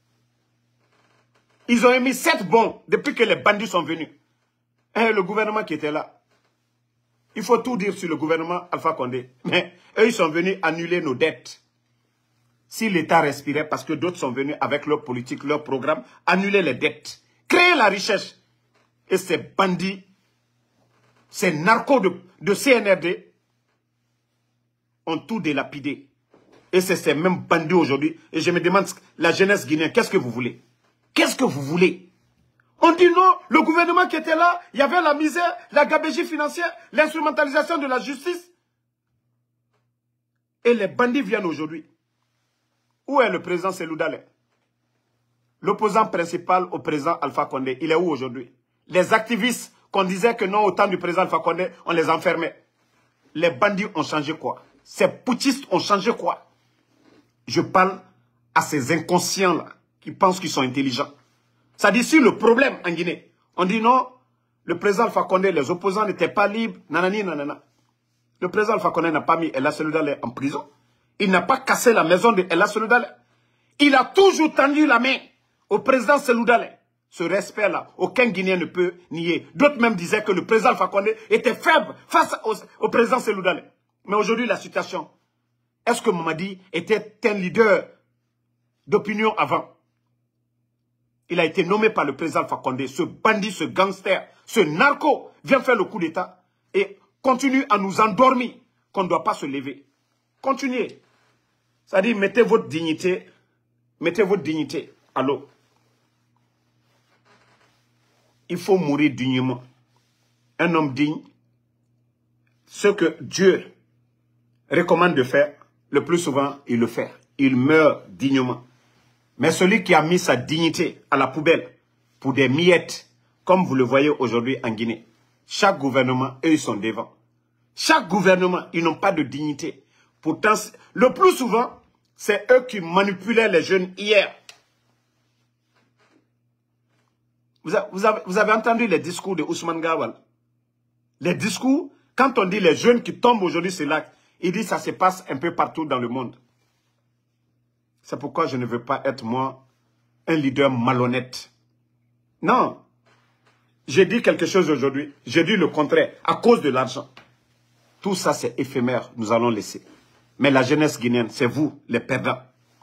Speaker 1: Ils ont émis 7 bons depuis que les bandits sont venus. Et le gouvernement qui était là. Il faut tout dire sur le gouvernement Alpha Condé. Mais eux, ils sont venus annuler nos dettes. Si l'État respirait, parce que d'autres sont venus avec leur politique, leur programme, annuler les dettes, créer la richesse. Et ces bandits, ces narcos de CNRD, ont tout délapidé. Et c'est ces mêmes bandits aujourd'hui. Et je me demande, la jeunesse guinéenne, qu'est-ce que vous voulez? Qu'est-ce que vous voulez? On dit non, le gouvernement qui était là, il y avait la misère, la gabegie financière, l'instrumentalisation de la justice. Et les bandits viennent aujourd'hui. Où est le président Cellou Dalein? L'opposant principal au président Alpha Condé, il est où aujourd'hui? Les activistes qu'on disait que non, au temps du président Alpha Condé, on les enfermait. Les bandits ont changé quoi? Ces putschistes ont changé quoi? Je parle à ces inconscients-là qui pensent qu'ils sont intelligents. Ça dit sur le problème en Guinée. On dit non, le président Alpha Condé, les opposants n'étaient pas libres, nanani, nanana. Le président Alpha Condé n'a pas mis Ella Cellou Dalein en prison. Il n'a pas cassé la maison de Ella Cellou Dalein. Il a toujours tendu la main au président Cellou Dalein. Ce respect-là, aucun Guinéen ne peut nier. D'autres même disaient que le président Alpha Condé était faible face au président Cellou Dalein. Mais aujourd'hui, la situation, est-ce que Mamadi était un leader d'opinion avant? Il a été nommé par le président Alpha Condé. Ce bandit, ce gangster, ce narco vient faire le coup d'État et continue à nous endormir qu'on ne doit pas se lever. Continuez. C'est-à-dire, mettez votre dignité à l'eau. Il faut mourir dignement. Un homme digne, ce que Dieu recommande de faire, le plus souvent, il le fait. Il meurt dignement. Mais celui qui a mis sa dignité à la poubelle pour des miettes, comme vous le voyez aujourd'hui en Guinée, chaque gouvernement, eux, ils sont devant. Chaque gouvernement, ils n'ont pas de dignité. Pourtant, le plus souvent, c'est eux qui manipulaient les jeunes hier. Vous avez entendu les discours de Ousmane Gawal? Les discours, quand on dit les jeunes qui tombent aujourd'hui sur l'acte, il dit que ça se passe un peu partout dans le monde. C'est pourquoi je ne veux pas être, moi, un leader malhonnête. Non. J'ai dit quelque chose aujourd'hui. J'ai dit le contraire, à cause de l'argent. Tout ça, c'est éphémère, nous allons laisser. Mais la jeunesse guinéenne, c'est vous, les perdants.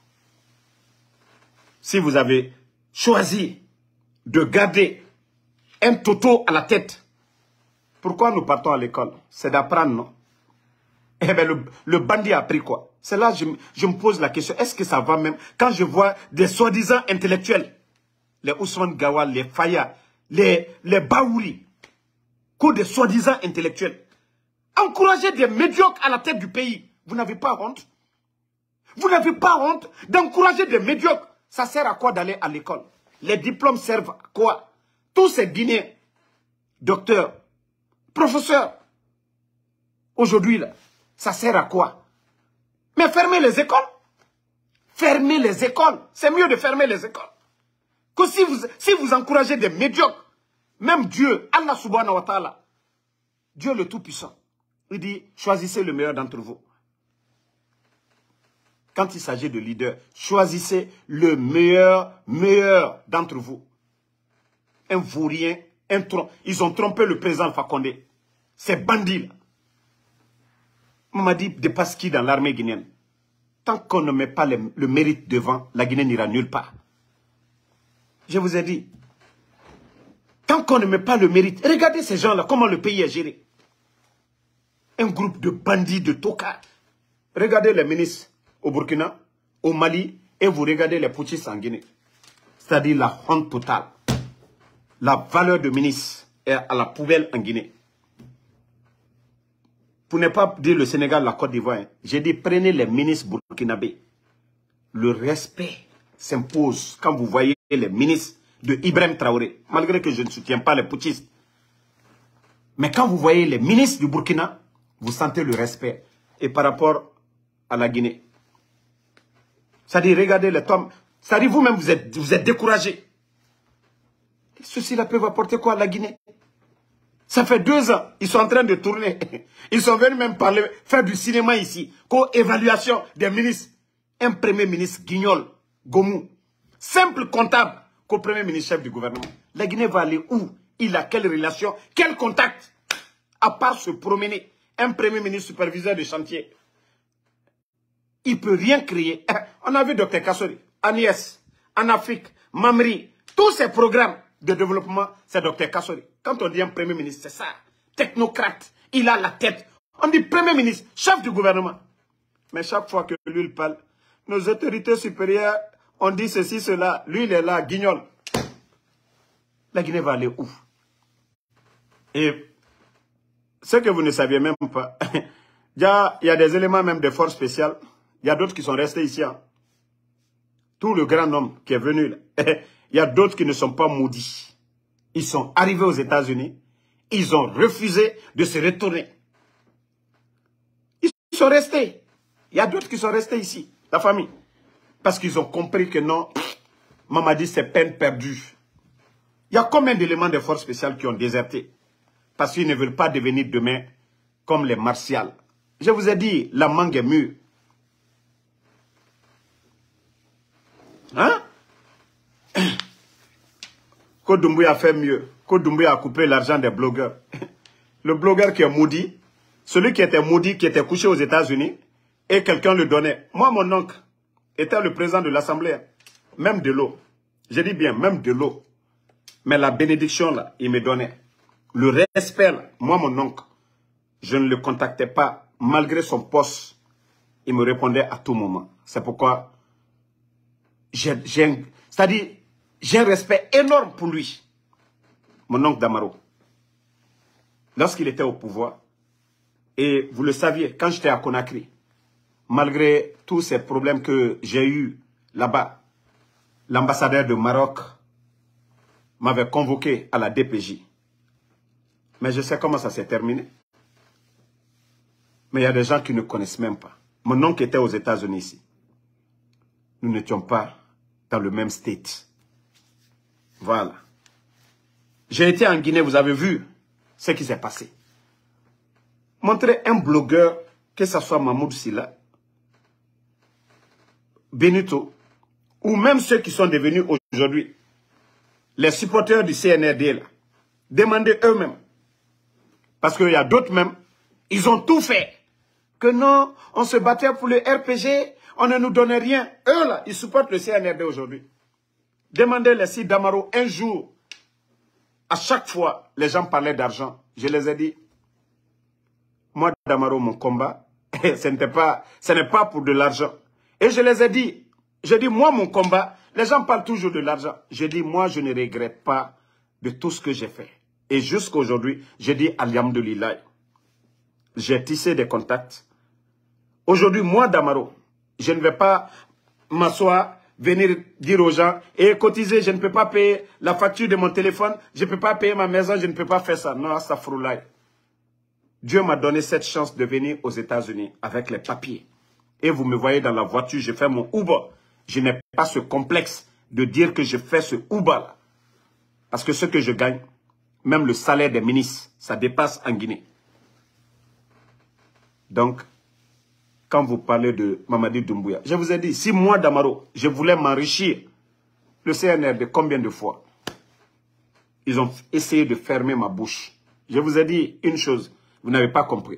Speaker 1: Si vous avez choisi de garder un toto à la tête, pourquoi nous partons à l'école? C'est d'apprendre, non? Eh bien, le bandit a appris quoi? C'est là que je me pose la question, est-ce que ça va même? Quand je vois des soi-disant intellectuels, les Ousmane Gawal, les Faya, les Baouri, que des soi-disant intellectuels, encourager des médiocres à la tête du pays, vous n'avez pas honte? Vous n'avez pas honte d'encourager des médiocres? Ça sert à quoi d'aller à l'école? Les diplômes servent à quoi? Tous ces Guinéens, docteurs, professeurs, aujourd'hui, là, ça sert à quoi? Mais fermez les écoles. Fermez les écoles. C'est mieux de fermer les écoles. Que si vous encouragez des médiocres, même Dieu, Allah subhanahu wa ta'ala, Dieu le Tout-Puissant, il dit, choisissez le meilleur d'entre vous. Quand il s'agit de leaders, choisissez le meilleur d'entre vous. Un vaurien, un tronc. Ils ont trompé le président Alpha Condé. Ces bandits-là. On m'a dit de Pasqui dans l'armée guinéenne. Tant qu'on ne met pas le mérite devant, la Guinée n'ira nulle part. Je vous ai dit. Tant qu'on ne met pas le mérite. Regardez ces gens-là, comment le pays est géré. Un groupe de bandits, de tocards. Regardez les ministres au Burkina, au Mali, et vous regardez les putschistes en Guinée. C'est-à-dire la honte totale. La valeur de ministre est à la poubelle en Guinée. Pour ne pas dire le Sénégal, la Côte d'Ivoire, hein, j'ai dit prenez les ministres burkinabés. Le respect s'impose quand vous voyez les ministres de Ibrahim Traoré, malgré que je ne soutiens pas les putschistes. Mais quand vous voyez les ministres du Burkina, vous sentez le respect. Et par rapport à la Guinée, c'est-à-dire, regardez les tomes, c'est-à-dire vous-même, vous êtes découragés. Ceux-ci-là peuvent apporter quoi à la Guinée? Ça fait 2 ans, ils sont en train de tourner. Ils sont venus même parler, faire du cinéma ici. Co-évaluation des ministres. Un premier ministre Guignol, Gomou. Simple comptable qu'au premier ministre chef du gouvernement. La Guinée va aller où? Il a quelle relation? Quel contact? À part se promener. Un premier ministre superviseur de chantier. Il ne peut rien créer. On a vu Dr Kassori, Agnès, en Afrique, Mamri, tous ces programmes de développement, c'est Dr Kassori. Quand on dit un premier ministre, c'est ça. Technocrate, il a la tête. On dit premier ministre, chef du gouvernement. Mais chaque fois que lui, il parle, nos autorités supérieures, on dit ceci, cela. Lui, il est là, guignol. La Guinée va aller où? Et ce que vous ne saviez même pas, il y a des éléments même de force spéciale. Il y a d'autres qui sont restés ici. Hein. tout le grand homme qui est venu là, il y a d'autres qui ne sont pas maudits. Ils sont arrivés aux États-Unis, ils ont refusé de se retourner. Ils sont restés. Il y a d'autres qui sont restés ici, la famille. Parce qu'ils ont compris que non, Mamadi, c'est peine perdue. Il y a combien d'éléments des forces spéciales qui ont déserté? Parce qu'ils ne veulent pas devenir demain comme les martials. Je vous ai dit, la mangue est mûre. Hein? Kodoumbouya a fait mieux. Kodoumbouya a coupé l'argent des blogueurs. Le blogueur qui est maudit, celui qui était maudit, qui était couché aux États-Unis, et quelqu'un le donnait. Moi, mon oncle était le président de l'Assemblée, même de l'eau. Je dis bien, même de l'eau. Mais la bénédiction, là, il me donnait. Le respect, là, moi, mon oncle, je ne le contactais pas. Malgré son poste, il me répondait à tout moment. C'est pourquoi c'est-à-dire, j'ai un respect énorme pour lui. Mon oncle Damaro. Lorsqu'il était au pouvoir, et vous le saviez, quand j'étais à Conakry, malgré tous ces problèmes que j'ai eus là-bas, l'ambassadeur de Maroc m'avait convoqué à la DPJ. Mais je sais comment ça s'est terminé. Mais il y a des gens qui ne connaissent même pas. Mon oncle était aux États-Unis ici. Nous n'étions pas dans le même state. Voilà. J'ai été en Guinée, vous avez vu ce qui s'est passé. Montrer un blogueur, que ce soit Mahmoud Silla, Benito, ou même ceux qui sont devenus aujourd'hui les supporters du CNRD, là, demander eux-mêmes. Parce qu'il y a d'autres même, ils ont tout fait. Que non, on se battait pour le RPG, on ne nous donnait rien. Eux là, ils supportent le CNRD aujourd'hui. Demandez les sites Damaro un jour. À chaque fois, les gens parlaient d'argent. Je les ai dit, moi Damaro, mon combat, ce n'est pas pour de l'argent. Et je les ai dit, moi mon combat, les gens parlent toujours de l'argent. Je dis, moi je ne regrette pas de tout ce que j'ai fait. Et jusqu'à aujourd'hui, je dis alhamdoulilah. J'ai tissé des contacts. Aujourd'hui, moi Damaro, je ne vais pas m'asseoir, venir dire aux gens, et cotiser, je ne peux pas payer la facture de mon téléphone, je ne peux pas payer ma maison, je ne peux pas faire ça. Non, astaghfirullah. Dieu m'a donné cette chance de venir aux États-Unis avec les papiers. Et vous me voyez dans la voiture, je fais mon Uber. Je n'ai pas ce complexe de dire que je fais ce Uber là. Parce que ce que je gagne, même le salaire des ministres, ça dépasse en Guinée. Donc, quand vous parlez de Mamadi Doumbouya, je vous ai dit, si moi, Damaro, je voulais m'enrichir, le CNRD, combien de fois ils ont essayé de fermer ma bouche. Je vous ai dit une chose, vous n'avez pas compris.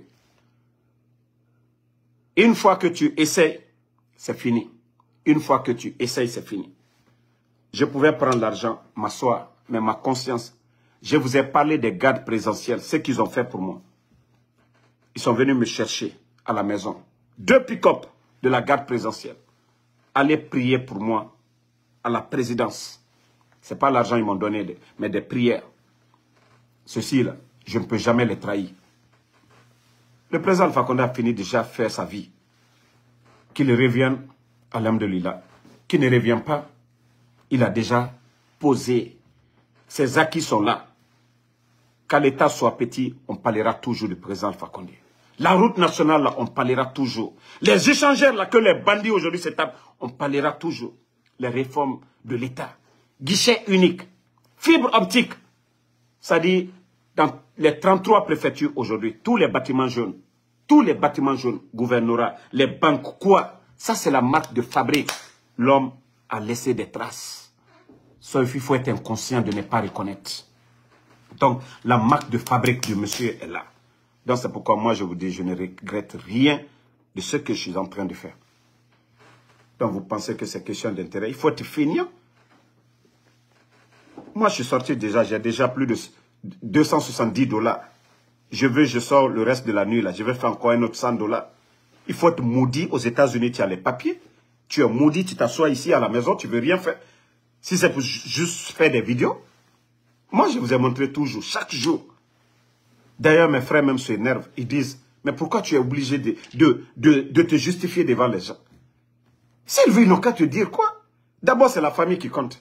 Speaker 1: Une fois que tu essayes, c'est fini. Une fois que tu essayes, c'est fini. Je pouvais prendre l'argent, m'asseoir, mais ma conscience, je vous ai parlé des gardes présidentiels, ce qu'ils ont fait pour moi. Ils sont venus me chercher à la maison. 2 pick-up de la garde présidentielle. Allez prier pour moi à la présidence. Ce n'est pas l'argent qu'ils m'ont donné, mais des prières. Ceci-là, je ne peux jamais les trahir. Le président Alpha Condé a fini déjà de faire sa vie. Qu'il revienne, alhamdoulilah. Qu'il ne revient pas, il a déjà posé. Ses acquis sont là. Qu'à l'État soit petit, on parlera toujours du président Alpha Condé. La route nationale, là, on parlera toujours. Les échangeurs, là, que les bandits aujourd'hui se tapent, on parlera toujours. Les réformes de l'État. Guichet unique. Fibre optique. C'est-à-dire, dans les 33 préfectures aujourd'hui, tous les bâtiments jaunes, gouvernorat, les banques, quoi, ça c'est la marque de fabrique. L'homme a laissé des traces. Sauf il faut être inconscient de ne pas reconnaître. Donc, la marque de fabrique du monsieur est là. Donc, c'est pourquoi moi, je vous dis, je ne regrette rien de ce que je suis en train de faire. Donc, vous pensez que c'est question d'intérêt. Il faut être feignant. Moi, je suis sorti déjà, j'ai déjà plus de 270 $. Je sors le reste de la nuit, là. Je vais faire encore un autre 100 $. Il faut être maudit aux États-Unis, tu as les papiers. Tu es maudit, tu t'assois ici à la maison, tu ne veux rien faire. Si c'est pour juste faire des vidéos, moi, je vous ai montré toujours, chaque jour. D'ailleurs, mes frères même s'énervent. Ils disent, mais pourquoi tu es obligé de te justifier devant les gens? S'ils veulent, ils n'ont qu'à te dire quoi? D'abord, c'est la famille qui compte.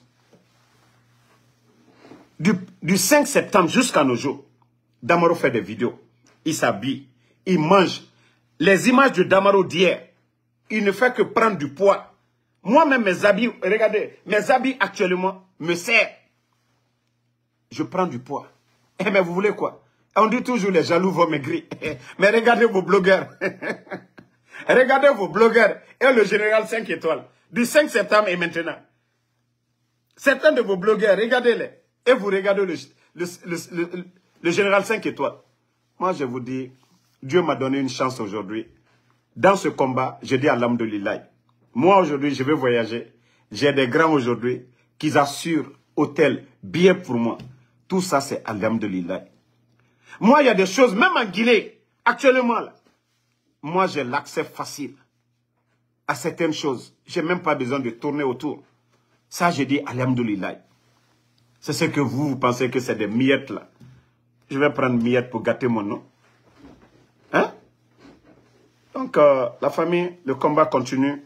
Speaker 1: Du 5 septembre jusqu'à nos jours, Damaro fait des vidéos. Il s'habille, il mange. Les images de Damaro d'hier, il ne fait que prendre du poids. Moi-même, mes habits, regardez, mes habits actuellement me servent. Je prends du poids. Eh mais vous voulez quoi? On dit toujours les jaloux vont maigrir. Mais regardez vos blogueurs. Regardez vos blogueurs et le général 5 étoiles. Du 5 septembre et maintenant. Certains de vos blogueurs, regardez-les. Et vous regardez le général 5 étoiles. Moi, je vous dis, Dieu m'a donné une chance aujourd'hui. Dans ce combat, je dis alhamdoulilah. Moi, aujourd'hui, je vais voyager. J'ai des grands aujourd'hui qui assurent hôtel, bien pour moi. Tout ça, c'est alhamdoulilah. Moi, il y a des choses, même en Guinée, actuellement, là, moi, j'ai l'accès facile à certaines choses. Je n'ai même pas besoin de tourner autour. Ça, je dis alhamdoulilah. C'est ce que vous pensez que c'est des miettes, là. Je vais prendre miettes pour gâter mon nom. Hein? Donc, la famille, le combat continue.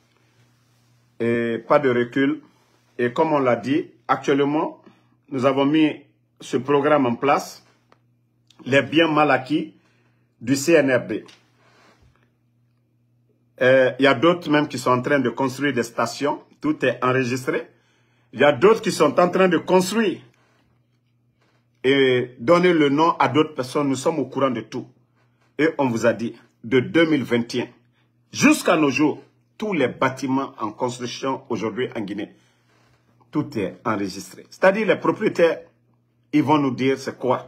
Speaker 1: Et pas de recul. Et comme on l'a dit, actuellement, nous avons mis ce programme en place. Les biens mal acquis du CNRD. Il y a d'autres même qui sont en train de construire des stations. Tout est enregistré. Il y a d'autres qui sont en train de construire et donner le nom à d'autres personnes. Nous sommes au courant de tout. Et on vous a dit, de 2021 jusqu'à nos jours, tous les bâtiments en construction aujourd'hui en Guinée, tout est enregistré. C'est-à-dire les propriétaires, ils vont nous dire c'est quoi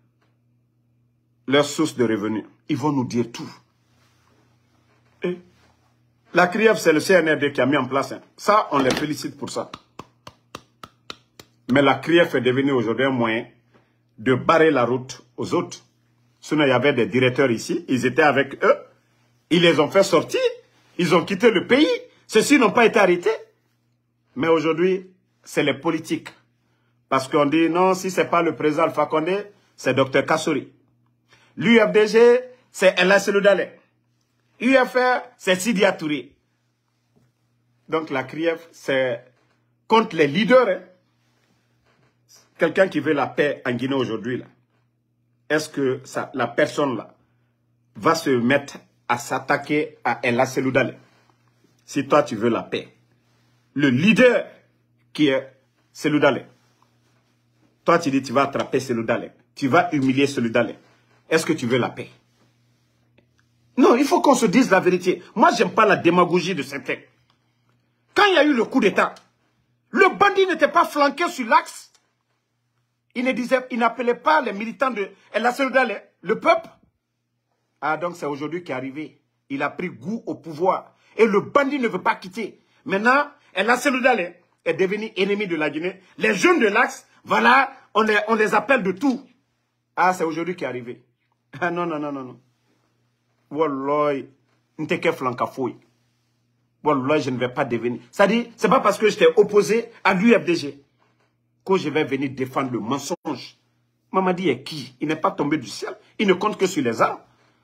Speaker 1: leur source de revenus. Ils vont nous dire tout. Et la CRIEF, c'est le CNRD qui a mis en place. Hein. Ça, on les félicite pour ça. Mais la CRIEF est devenue aujourd'hui un moyen de barrer la route aux autres. Sinon, il y avait des directeurs ici, ils étaient avec eux, ils les ont fait sortir, ils ont quitté le pays, ceux-ci n'ont pas été arrêtés. Mais aujourd'hui, c'est les politiques. Parce qu'on dit, non, si ce n'est pas le président Alpha Condé, c'est Dr Kassouri. L'UFDG, c'est El Hadji Dale. UFR, c'est Sidi Touré. Donc la CRIEF, c'est contre les leaders. Hein. Quelqu'un qui veut la paix en Guinée aujourd'hui, est-ce que la personne là va se mettre à s'attaquer à El Hadji Dale? Si toi tu veux la paix, le leader qui est Selou Dale, toi tu dis tu vas attraper Selou Dale, tu vas humilier Selou Dale. Est-ce que tu veux la paix? Non, il faut qu'on se dise la vérité. Moi, j'aime pas la démagogie de certains. Quand il y a eu le coup d'État, le bandit n'était pas flanqué sur l'axe. Il n'appelait pas les militants de El Hadji Dale, le peuple. Ah, donc c'est aujourd'hui qui est arrivé. Il a pris goût au pouvoir. Et le bandit ne veut pas quitter. Maintenant, El Hadji Dale est devenu ennemi de la Guinée. Les jeunes de l'axe, voilà, on les appelle de tout. Ah, c'est aujourd'hui qui est arrivé. Ah non, non, non, non, non. Wallah, n'teke flancafoui. Wallah, je ne vais pas devenir. C'est-à-dire, c'est pas parce que j'étais opposé à l'UFDG que je vais venir défendre le mensonge. Mamadi est qui? Il n'est pas tombé du ciel. Il ne compte que sur les armes.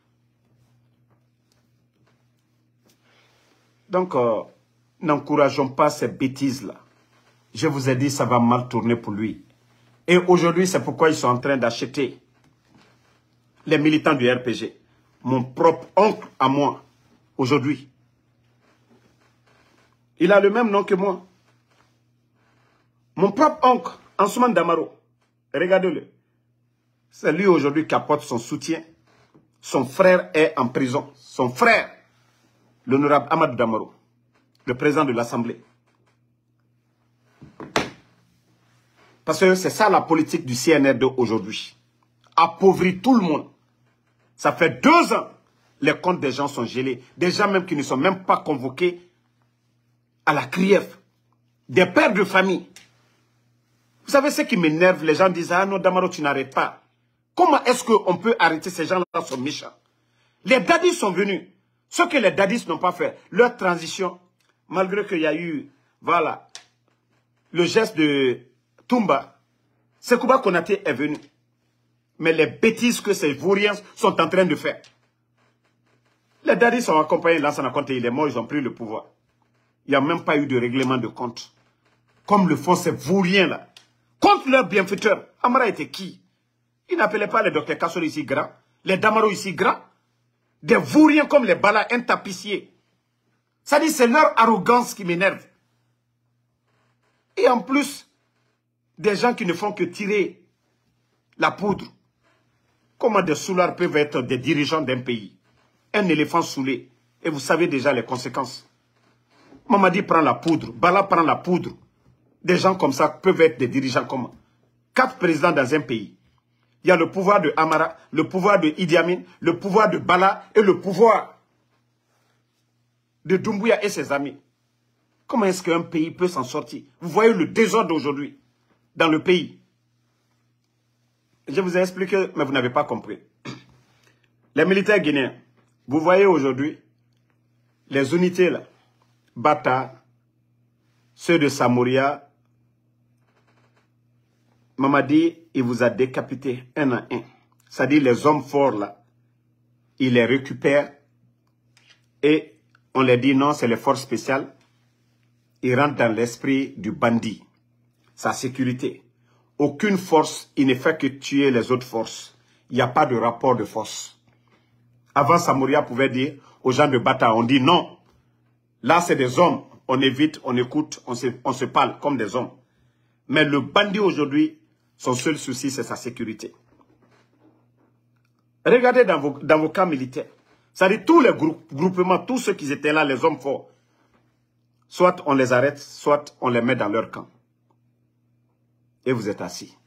Speaker 1: Donc, n'encourageons pas ces bêtises-là. Je vous ai dit, ça va mal tourner pour lui. Et aujourd'hui, c'est pourquoi ils sont en train d'acheter les militants du RPG. Mon propre oncle à moi, aujourd'hui. Il a le même nom que moi. Mon propre oncle, Ansoumane Damaro. Regardez-le. C'est lui aujourd'hui qui apporte son soutien. Son frère est en prison. Son frère, l'honorable Amadou Damaro, le président de l'Assemblée. Parce que c'est ça la politique du CNRD aujourd'hui. Appauvrir tout le monde. Ça fait 2 ans, les comptes des gens sont gelés. Des gens même qui ne sont même pas convoqués à la CRIEF. Des pères de famille. Vous savez ce qui m'énerve? Les gens disent, ah non, Damaro, tu n'arrêtes pas. Comment est-ce qu'on peut arrêter ces gens-là sont méchants? Les dadis sont venus. Ce que les dadis n'ont pas fait, leur transition, malgré qu'il y a eu, voilà, le geste de Toumba, Sekouba Konaté est venu. Mais les bêtises que ces vauriens sont en train de faire. Les dadis sont accompagnés de Lansana Conté, il est mort, ils ont pris le pouvoir. Il n'y a même pas eu de règlement de compte. comme le font ces vauriens-là, contre leurs bienfaiteurs. Amara était qui? Ils n'appelaient pas les docteurs Kassol ici grands, les Damaro ici grands, des vauriens comme les Bala, un tapissier. Ça dit, c'est leur arrogance qui m'énerve. Et en plus, des gens qui ne font que tirer la poudre. Comment des soulards peuvent être des dirigeants d'un pays? Un éléphant saoulé. Et vous savez déjà les conséquences. Mamadi prend la poudre, Bala prend la poudre. Des gens comme ça peuvent être des dirigeants comme 4 présidents dans un pays. Il y a le pouvoir de Amara, le pouvoir de Idi Amin, le pouvoir de Bala et le pouvoir de Doumbouya et ses amis. Comment est-ce qu'un pays peut s'en sortir? Vous voyez le désordre aujourd'hui dans le pays. Je vous ai expliqué, mais vous n'avez pas compris. Les militaires guinéens, vous voyez aujourd'hui, les unités là, Bata, ceux de Samoria, Mamadi, il vous a décapité un à un. C'est-à-dire les hommes forts là, il les récupère et on les dit non, c'est les forces spéciales. Il rentre dans l'esprit du bandit, sa sécurité. Aucune force, il ne fait que tuer les autres forces. Il n'y a pas de rapport de force. Avant, Samoria pouvait dire aux gens de Bata, on dit non. Là, c'est des hommes. On évite, on écoute, on se parle comme des hommes. Mais le bandit aujourd'hui, son seul souci, c'est sa sécurité. Regardez dans vos camps militaires. C'est-à-dire tous les groupements, tous ceux qui étaient là, les hommes forts, soit on les arrête, soit on les met dans leur camp. Et vous êtes assis.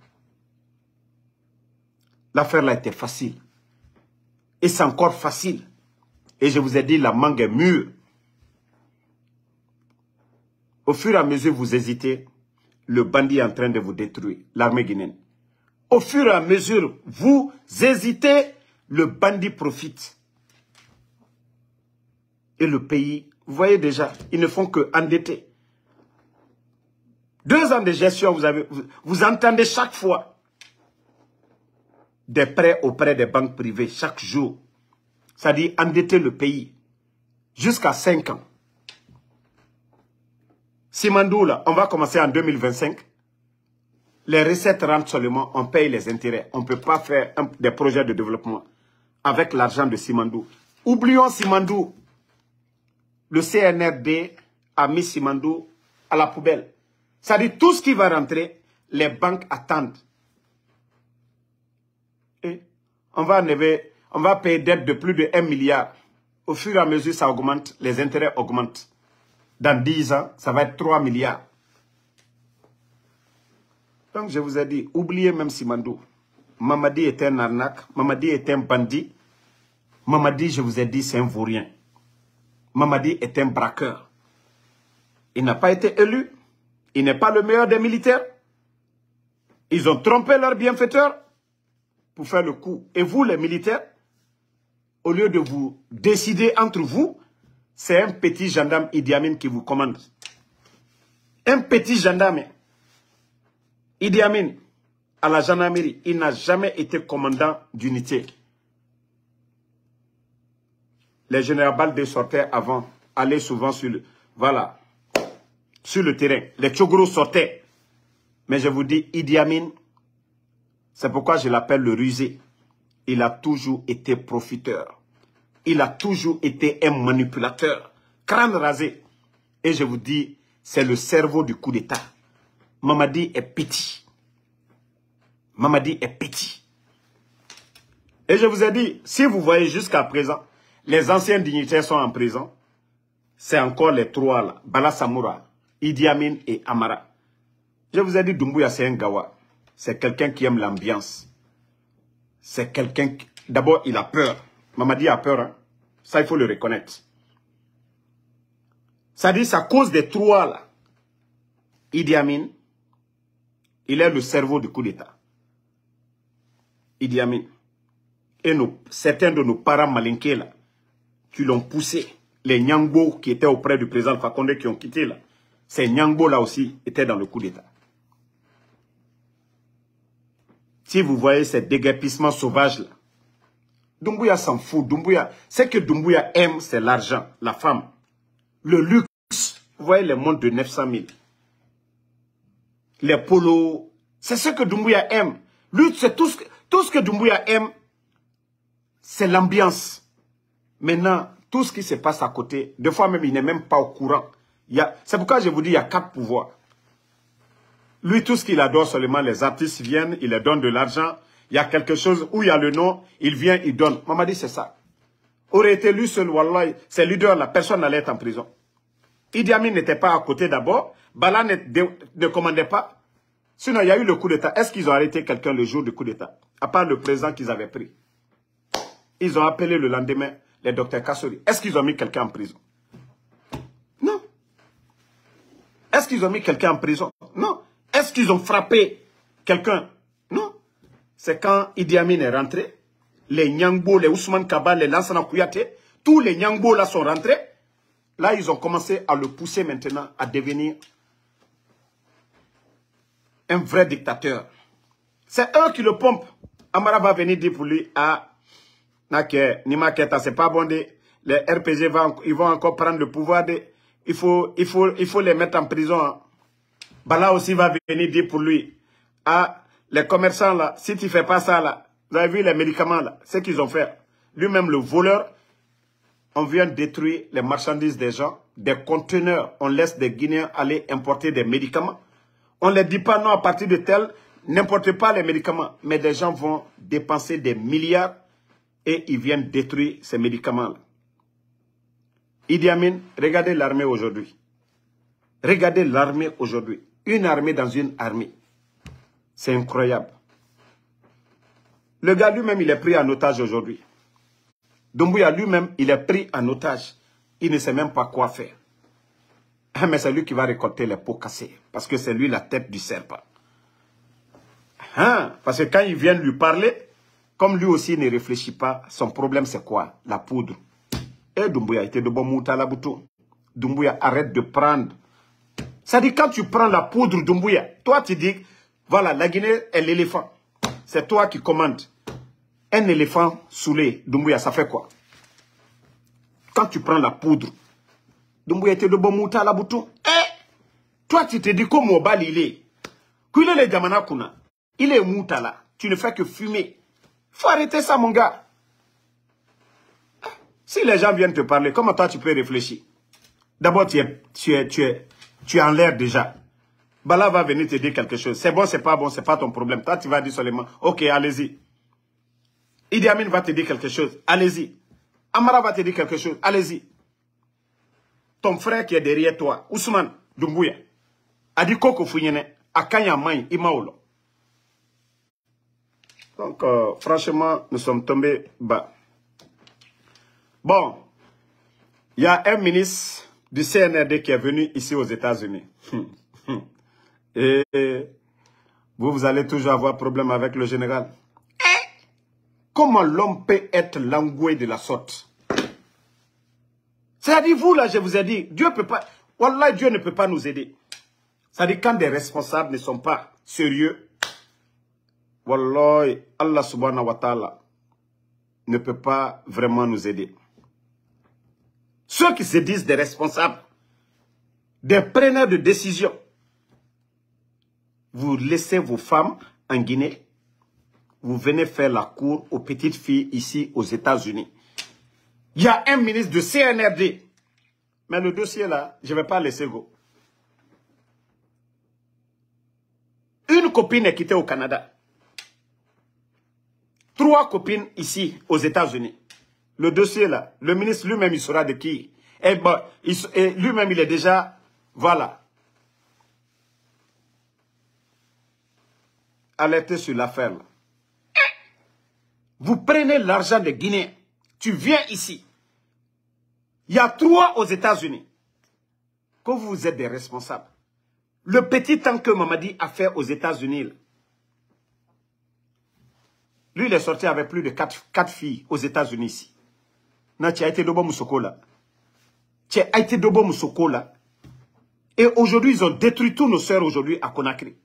Speaker 1: L'affaire là était facile. Et c'est encore facile. Et je vous ai dit, la mangue est mûre. Au fur et à mesure que vous hésitez, le bandit est en train de vous détruire, l'armée guinéenne. Au fur et à mesure vous hésitez, le bandit profite. Et le pays, vous voyez déjà, ils ne font que endetter. 2 ans de gestion, vous entendez chaque fois des prêts auprès des banques privées, chaque jour. C'est-à-dire endetter le pays jusqu'à 5 ans. Simandou, là, on va commencer en 2025. Les recettes rentrent seulement, on paye les intérêts. On ne peut pas faire des projets de développement avec l'argent de Simandou. Oublions Simandou. Le CNRD a mis Simandou à la poubelle. C'est-à-dire tout ce qui va rentrer, les banques attendent. Et on va payer dette de plus de 1 milliard. Au fur et à mesure, ça augmente, les intérêts augmentent. Dans 10 ans, ça va être 3 milliards. Donc je vous ai dit, oubliez même Simandou. Mamadi est un arnaque, Mamadi est un bandit. Mamadi, je vous ai dit, c'est un vaurien. Mamadi est un braqueur. Il n'a pas été élu. Il n'est pas le meilleur des militaires. Ils ont trompé leurs bienfaiteurs pour faire le coup. Et vous, les militaires, au lieu de vous décider entre vous, c'est un petit gendarme Idi Amin qui vous commande. Un petit gendarme. Idi Amin, à la gendarmerie, il n'a jamais été commandant d'unité. Les généraux Baldé sortaient avant, allaient souvent sur le terrain. Les Tchogros sortaient. Mais je vous dis, Idi Amin, c'est pourquoi je l'appelle le rusé. Il a toujours été profiteur. Il a toujours été un manipulateur. Crâne rasé. Et je vous dis, c'est le cerveau du coup d'État. Mamadi est petit. Mamadi est petit. Et je vous ai dit, si vous voyez jusqu'à présent, les anciens dignitaires sont en prison. C'est encore les 3 là. Bala Samoura, Idi Amin et Amara. Je vous ai dit, Doumbouya, c'est un gawa. C'est quelqu'un qui aime l'ambiance. C'est quelqu'un qui... D'abord, il a peur. Mamadi a peur. Hein? Ça, il faut le reconnaître. Ça dit, c'est à cause des 3 là. Idi Amin, il est le cerveau du coup d'État. Idi Amin. Et certains de nos parents malinqués là, qui l'ont poussé, les Nyangbo qui étaient auprès du président Fakonde qui ont quitté là, ces Nyangbo là aussi étaient dans le coup d'État. Si vous voyez ces déguerpissements sauvages là, Doumbouya s'en fout. Doumbouya, ce que Doumbouya aime, c'est l'argent, la femme, le luxe. Vous voyez les montres de 900 000. les polos. C'est ce que Doumbouya aime. Lui, c'est tout ce que Doumbouya aime, c'est l'ambiance. Maintenant, tout ce qui se passe à côté, des fois même, il n'est même pas au courant. C'est pourquoi je vous dis, il y a 4 pouvoirs. Lui, tout ce qu'il adore seulement, les artistes viennent, il leur donne de l'argent. Il y a quelque chose où il y a le nom, il vient, il donne. Maman dit, c'est ça. Aurait été lui seul, wallah, c'est leader, la personne n'allait être en prison. Idi Amin n'était pas à côté d'abord. Bala ne commandait pas. Sinon, il y a eu le coup d'État. Est-ce qu'ils ont arrêté quelqu'un le jour du coup d'État? À part le président qu'ils avaient pris. Ils ont appelé le lendemain les docteurs Kassori. Est-ce qu'ils ont mis quelqu'un en prison? Non. Est-ce qu'ils ont mis quelqu'un en prison? Non. Est-ce qu'ils ont frappé quelqu'un? Non. C'est quand Idi Amin est rentré, les Nyangbo, les Ousmane Kaba, les Lansana Kouyaté, tous les Nyangbo là sont rentrés. Là, ils ont commencé à le pousser maintenant à devenir un vrai dictateur. C'est eux qui le pompent. Amara va venir dire pour lui, ah, Nima Keta, c'est pas bon, les RPG, ils vont encore prendre le pouvoir, il faut les mettre en prison. Hein. Bala aussi va venir dire pour lui, ah, les commerçants là, si tu fais pas ça là, vous avez vu les médicaments là, ce qu'ils ont fait. Lui-même, le voleur, on vient détruire les marchandises des gens, des conteneurs, on laisse des Guinéens aller importer des médicaments. On ne les dit pas non à partir de tel, n'importe pas les médicaments, mais des gens vont dépenser des milliards et ils viennent détruire ces médicaments-là. Idi Amin, regardez l'armée aujourd'hui. Regardez l'armée aujourd'hui. Une armée dans une armée. C'est incroyable. Le gars lui-même, il est pris en otage aujourd'hui. Doumbouya lui-même, il est pris en otage. Il ne sait même pas quoi faire. Mais c'est lui qui va récolter les pots cassés. Parce que c'est lui la tête du serpent. Parce que quand ils viennent lui parler, comme lui aussi ne réfléchit pas, son problème c'est quoi? La poudre. Et Doumbouya était de bon mouta la bouton. Doumbouya, arrête de prendre. Ça dit quand tu prends la poudre Doumbouya, toi tu dis, voilà, la Guinée est l'éléphant. C'est toi qui commandes. Un éléphant saoulé, Doumbouya, ça fait quoi? Quand tu prends la poudre, Doumbouya était de bon mouta la bouton. Toi tu te dis comme Mobal il est. Qu'il est le Djamana Kuna. Il est mouta là. Tu ne fais que fumer. Faut arrêter ça mon gars. Si les gens viennent te parler, comment toi tu peux réfléchir? D'abord tu es en l'air déjà. Bala va venir te dire quelque chose. C'est bon, c'est pas ton problème. Toi tu vas dire seulement, ok, allez-y. Idi Amin va te dire quelque chose, allez-y. Amara va te dire quelque chose, allez-y. Ton frère qui est derrière toi, Ousmane Doumbouya, a dit Koko Founyene, a Kanya Maï, Imaolo. Donc, franchement, nous sommes tombés bas. Bon, il y a un ministre du CNRD qui est venu ici aux États-Unis. Et vous allez toujours avoir problème avec le général. Comment l'homme peut être langoué de la sorte? C'est-à-dire, vous là, je vous ai dit, Dieu peut pas, Wallah, Dieu ne peut pas nous aider. C'est-à-dire, quand des responsables ne sont pas sérieux, Wallah, Allah subhanahu wa ta'ala ne peut pas vraiment nous aider. Ceux qui se disent des responsables, des preneurs de décision, vous laissez vos femmes en Guinée, vous venez faire la cour aux petites filles ici aux États-Unis. Il y a un ministre de CNRD. Mais le dossier là, je ne vais pas laisser go. Une copine est quittée au Canada. 3 copines ici aux États-Unis. Le dossier là, le ministre lui-même il saura de qui. Et bon, lui-même il est déjà, voilà. Alerté sur l'affaire là. Vous prenez l'argent des Guinéens. Tu viens ici. Il y a 3 aux États-Unis. Que vous êtes des responsables. Le petit temps que Mamadi a fait aux États-Unis. Lui, il est sorti avec plus de 4 filles aux États-Unis ici. Non, tu as été Dobo Moussoko là. Tu as été Dobo Moussoko là. Et aujourd'hui, ils ont détruit tous nos sœurs aujourd'hui à Conakry.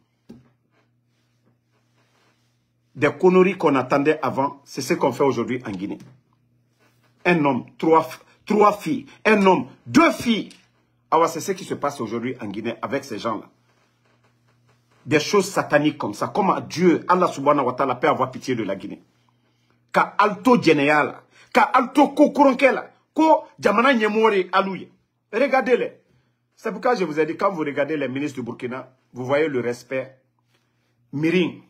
Speaker 1: Des conneries qu'on attendait avant, c'est ce qu'on fait aujourd'hui en Guinée. Un homme, 3 filles. Un homme, 2 filles. Alors c'est ce qui se passe aujourd'hui en Guinée avec ces gens-là. des choses sataniques comme ça. Comment Dieu, Allah subhanahu wa ta'ala, peut avoir pitié de la Guinée. Ka alto général, ka alto kokuronkela, ko jamana nyemore alouye. Regardez-les. C'est pourquoi je vous ai dit, quand vous regardez les ministres du Burkina, vous voyez le respect. Miring,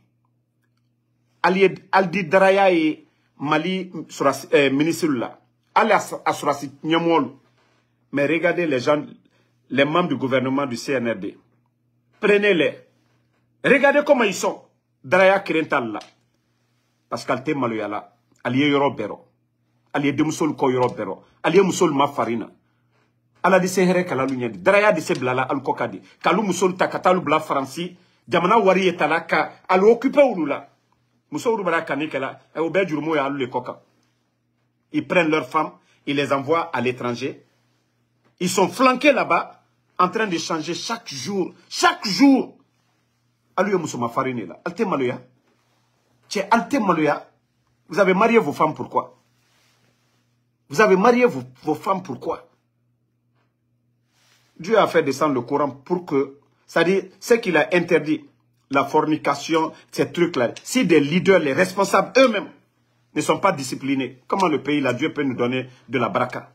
Speaker 1: Aldi Daraya et Mali, ministre là. Allez à Surasi Nyamol. Mais regardez les gens, les membres du gouvernement du CNRD. Prenez-les. Regardez comment ils sont. Daraya Kirental là. Parce qu'Alte Maloyala, Aliye Yorobero. Aliye Demusol Ko Yorobero. Aliye Musol Mafarina. Ala di sehere kala lunyadi. Daraya di se blala alukokadi. Kalu Musol takatalu bla Franci. Jamana wari etala ka alu occupé ulula. Musol bala kanikela. Et au bedjurumo ya alu le koka. Ils prennent leurs femmes, ils les envoient à l'étranger. Ils sont flanqués là-bas, en train de changer chaque jour. Chaque jour. Alu Musoma Farine là. Alte Maloya. Tchè, Alte Maloya. Vous avez marié vos femmes pourquoi? Vous avez marié vos femmes pourquoi? Dieu a fait descendre le Coran pour que, c'est-à-dire, ce qu'il a interdit, la fornication, ces trucs-là, si des leaders, les responsables eux-mêmes, ne sont pas disciplinés, comment le pays, là, Dieu peut nous donner de la baraka?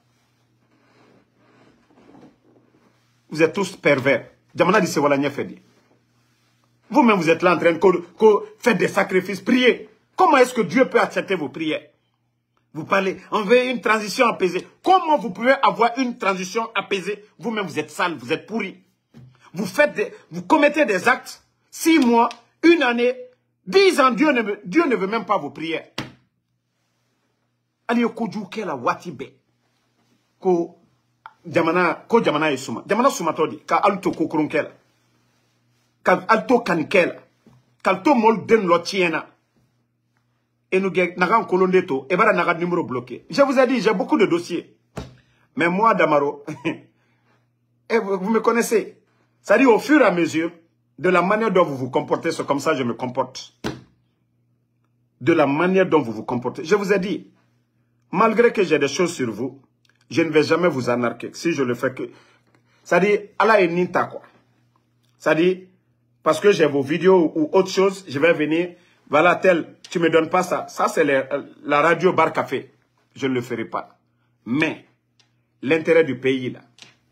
Speaker 1: Vous êtes tous pervers. Jamana dit, c'est voilà, vous-même, vous êtes là en train de faire des sacrifices, prier. Comment est-ce que Dieu peut accepter vos prières? Vous parlez, on veut une transition apaisée. Comment vous pouvez avoir une transition apaisée? Vous-même, vous êtes sale, vous êtes pourri. Vous commettez des actes, 6 mois, 1 année, 10 ans, Dieu ne veut même pas vos prières. Allez, la watibe. Ko jamana yesuma. Jamana sumatodi, ka alto kokurunkel. Ka alto kanikel. Kalto mol den lotiena. Et nous avons colonneto, et nous avons numéro bloqué. Je vous ai dit, j'ai beaucoup de dossiers. Mais moi, Damaro, et vous me connaissez. Ça dit, au fur et à mesure, de la manière dont vous vous comportez, c'est comme ça que je me comporte. De la manière dont vous vous comportez. Je vous ai dit, malgré que j'ai des choses sur vous, je ne vais jamais vous anarquer. Si je le fais que... Ça dit, Allah est ninta quoi. Ça dit, parce que j'ai vos vidéos ou autre chose, je vais venir... Voilà, tel, tu ne me donnes pas ça. Ça, c'est la radio bar café. Je ne le ferai pas. Mais, l'intérêt du pays, là,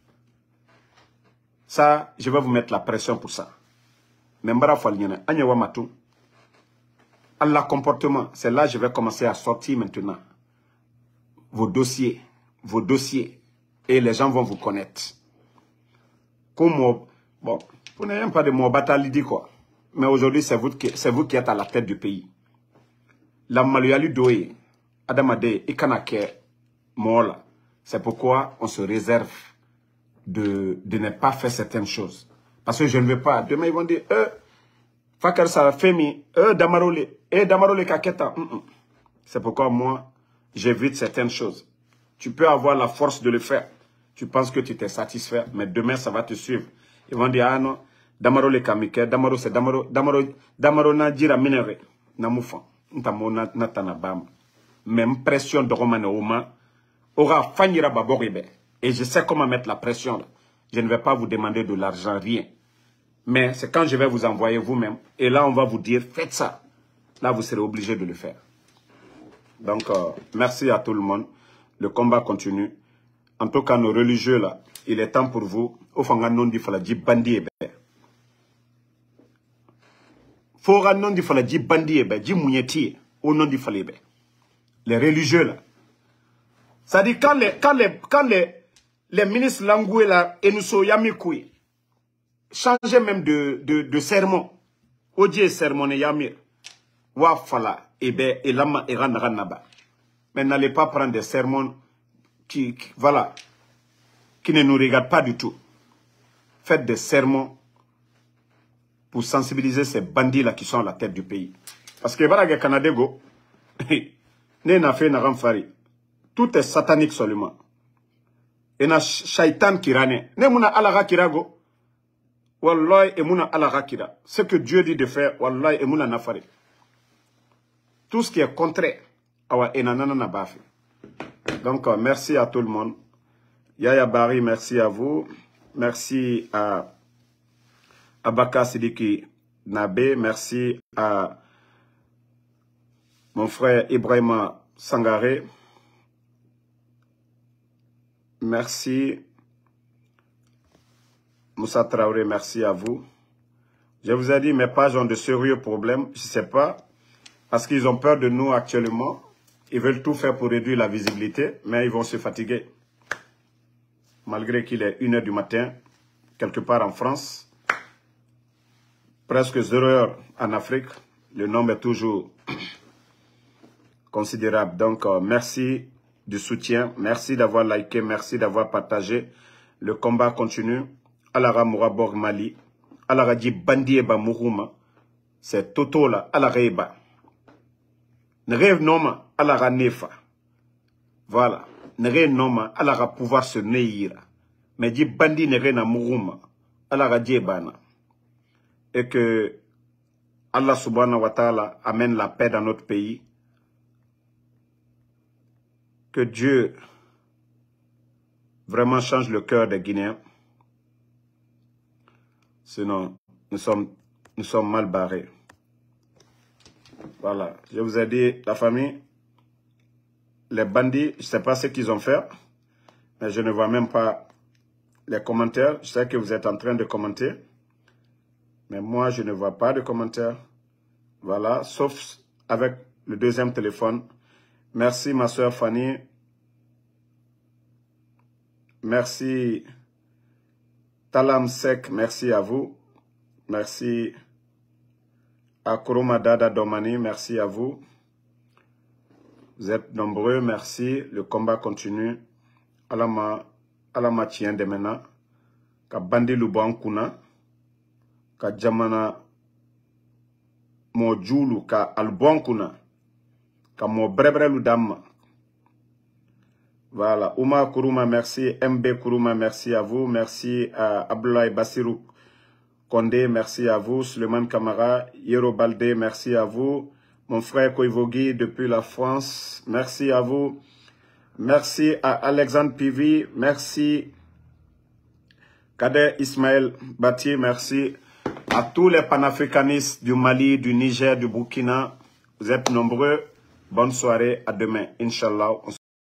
Speaker 1: ça, je vais vous mettre la pression pour ça. Mais Mbara Falnyana, Agnewa Matou, Allah comportement, c'est là que je vais commencer à sortir maintenant. Vos dossiers, et les gens vont vous connaître. Comme, bon, vous n'avez même pas de mot batalidi, quoi. Mais aujourd'hui, c'est vous qui êtes à la tête du pays. La Maloyali Doé, Adamade, Ikanake, Mola. C'est pourquoi on se réserve de ne pas faire certaines choses. Parce que je ne veux pas. Demain, ils vont dire, Fakar Sarafemi, Damarole Kaketa. C'est pourquoi moi, j'évite certaines choses. Tu peux avoir la force de le faire. Tu penses que tu t'es satisfait, mais demain, ça va te suivre. Ils vont dire, ah non. Damaro le kamike, Damaro c'est Damaro na jira minere, na moufa, ntamo na tanabam. Même pression de Romane Oma, aura fanira baboribe. Et je sais comment mettre la pression là. Je ne vais pas vous demander de l'argent, rien. Mais c'est quand je vais vous envoyer vous-même, et là on va vous dire, faites ça. Là vous serez obligé de le faire. Donc, merci à tout le monde. Le combat continue. En tout cas, nos religieux là, il est temps pour vous. Au fond, non di fala di bandi Fora non di fala di bandi di mougneti au nom di falebe. Les religieux là. Ça dit quand les ministres Langoué là et nous sommes Yamikoui changer même de sermon. Odié sermon et Yamir. Wa fala ebe et lama et ranaba. Mais n'allez pas prendre des sermons qui ne nous regardent pas du tout. Faites des sermons pour sensibiliser ces bandits-là qui sont à la tête du pays. Parce que voilà, Canadego, tout est satanique seulement. Et na shaitan kirane. Ne muna alaga kirago. Wallahi et muna alaga kira. Ce que Dieu dit de faire, wallahi et muna nafari. Tout ce qui est contraire, awa enanana na bafi. Donc, merci à tout le monde. Yaya Bari, merci à vous. Merci à Abaka Sidiki Nabé. Merci à mon frère Ibrahima Sangaré. Merci. Moussa Traoré, merci à vous. Je vous ai dit, mes pages ont de sérieux problèmes. Je ne sais pas. Parce qu'ils ont peur de nous actuellement. Ils veulent tout faire pour réduire la visibilité. Mais ils vont se fatiguer. Malgré qu'il est 1 h du matin, quelque part en France. Presque 0 h en Afrique. Le nombre est toujours considérable. Donc, merci du soutien. Merci d'avoir liké. Merci d'avoir partagé. Le combat continue. Alara Mourabor Mali. Alara Di Bandi Eba Mourouma. C'est Toto là. Alara Eba. Nere Noma. Alara Nefa. Voilà. Nere Noma. Alara pouvoir se neira. Mais Di Bandi Nere na Mourouma. Alara Di Ebana. Et que Allah subhanahu wa ta'ala amène la paix dans notre pays. Que Dieu vraiment change le cœur des Guinéens. Sinon, nous sommes mal barrés. Voilà. Je vous ai dit, la famille, les bandits, je ne sais pas ce qu'ils ont fait, mais je ne vois même pas les commentaires. Je sais que vous êtes en train de commenter, mais moi, je ne vois pas de commentaires. Voilà, sauf avec le deuxième téléphone. Merci, ma soeur Fanny. Merci, Talam Sek, merci à vous. Merci à Kuruma Dada Domani, merci à vous. Vous êtes nombreux, merci. Le combat continue. Alama tien de mena. Ka bandi luban kuna. Ka jamana mo julu ka albon kuna. Ka mo brebre ludam. Voilà. Ouma Kuruma, merci. MB Kuruma, merci à vous. Merci à Abdoulaye Bassirou Kondé, merci à vous. Suleiman Kamara, Yero Baldé, merci à vous. Mon frère Koivogui depuis la France, merci à vous. Merci à Alexandre Pivi, merci. Kader Ismaël Bati, merci. À tous les panafricanistes du Mali, du Niger, du Burkina. Vous êtes nombreux. Bonne soirée, à demain. Inch'Allah.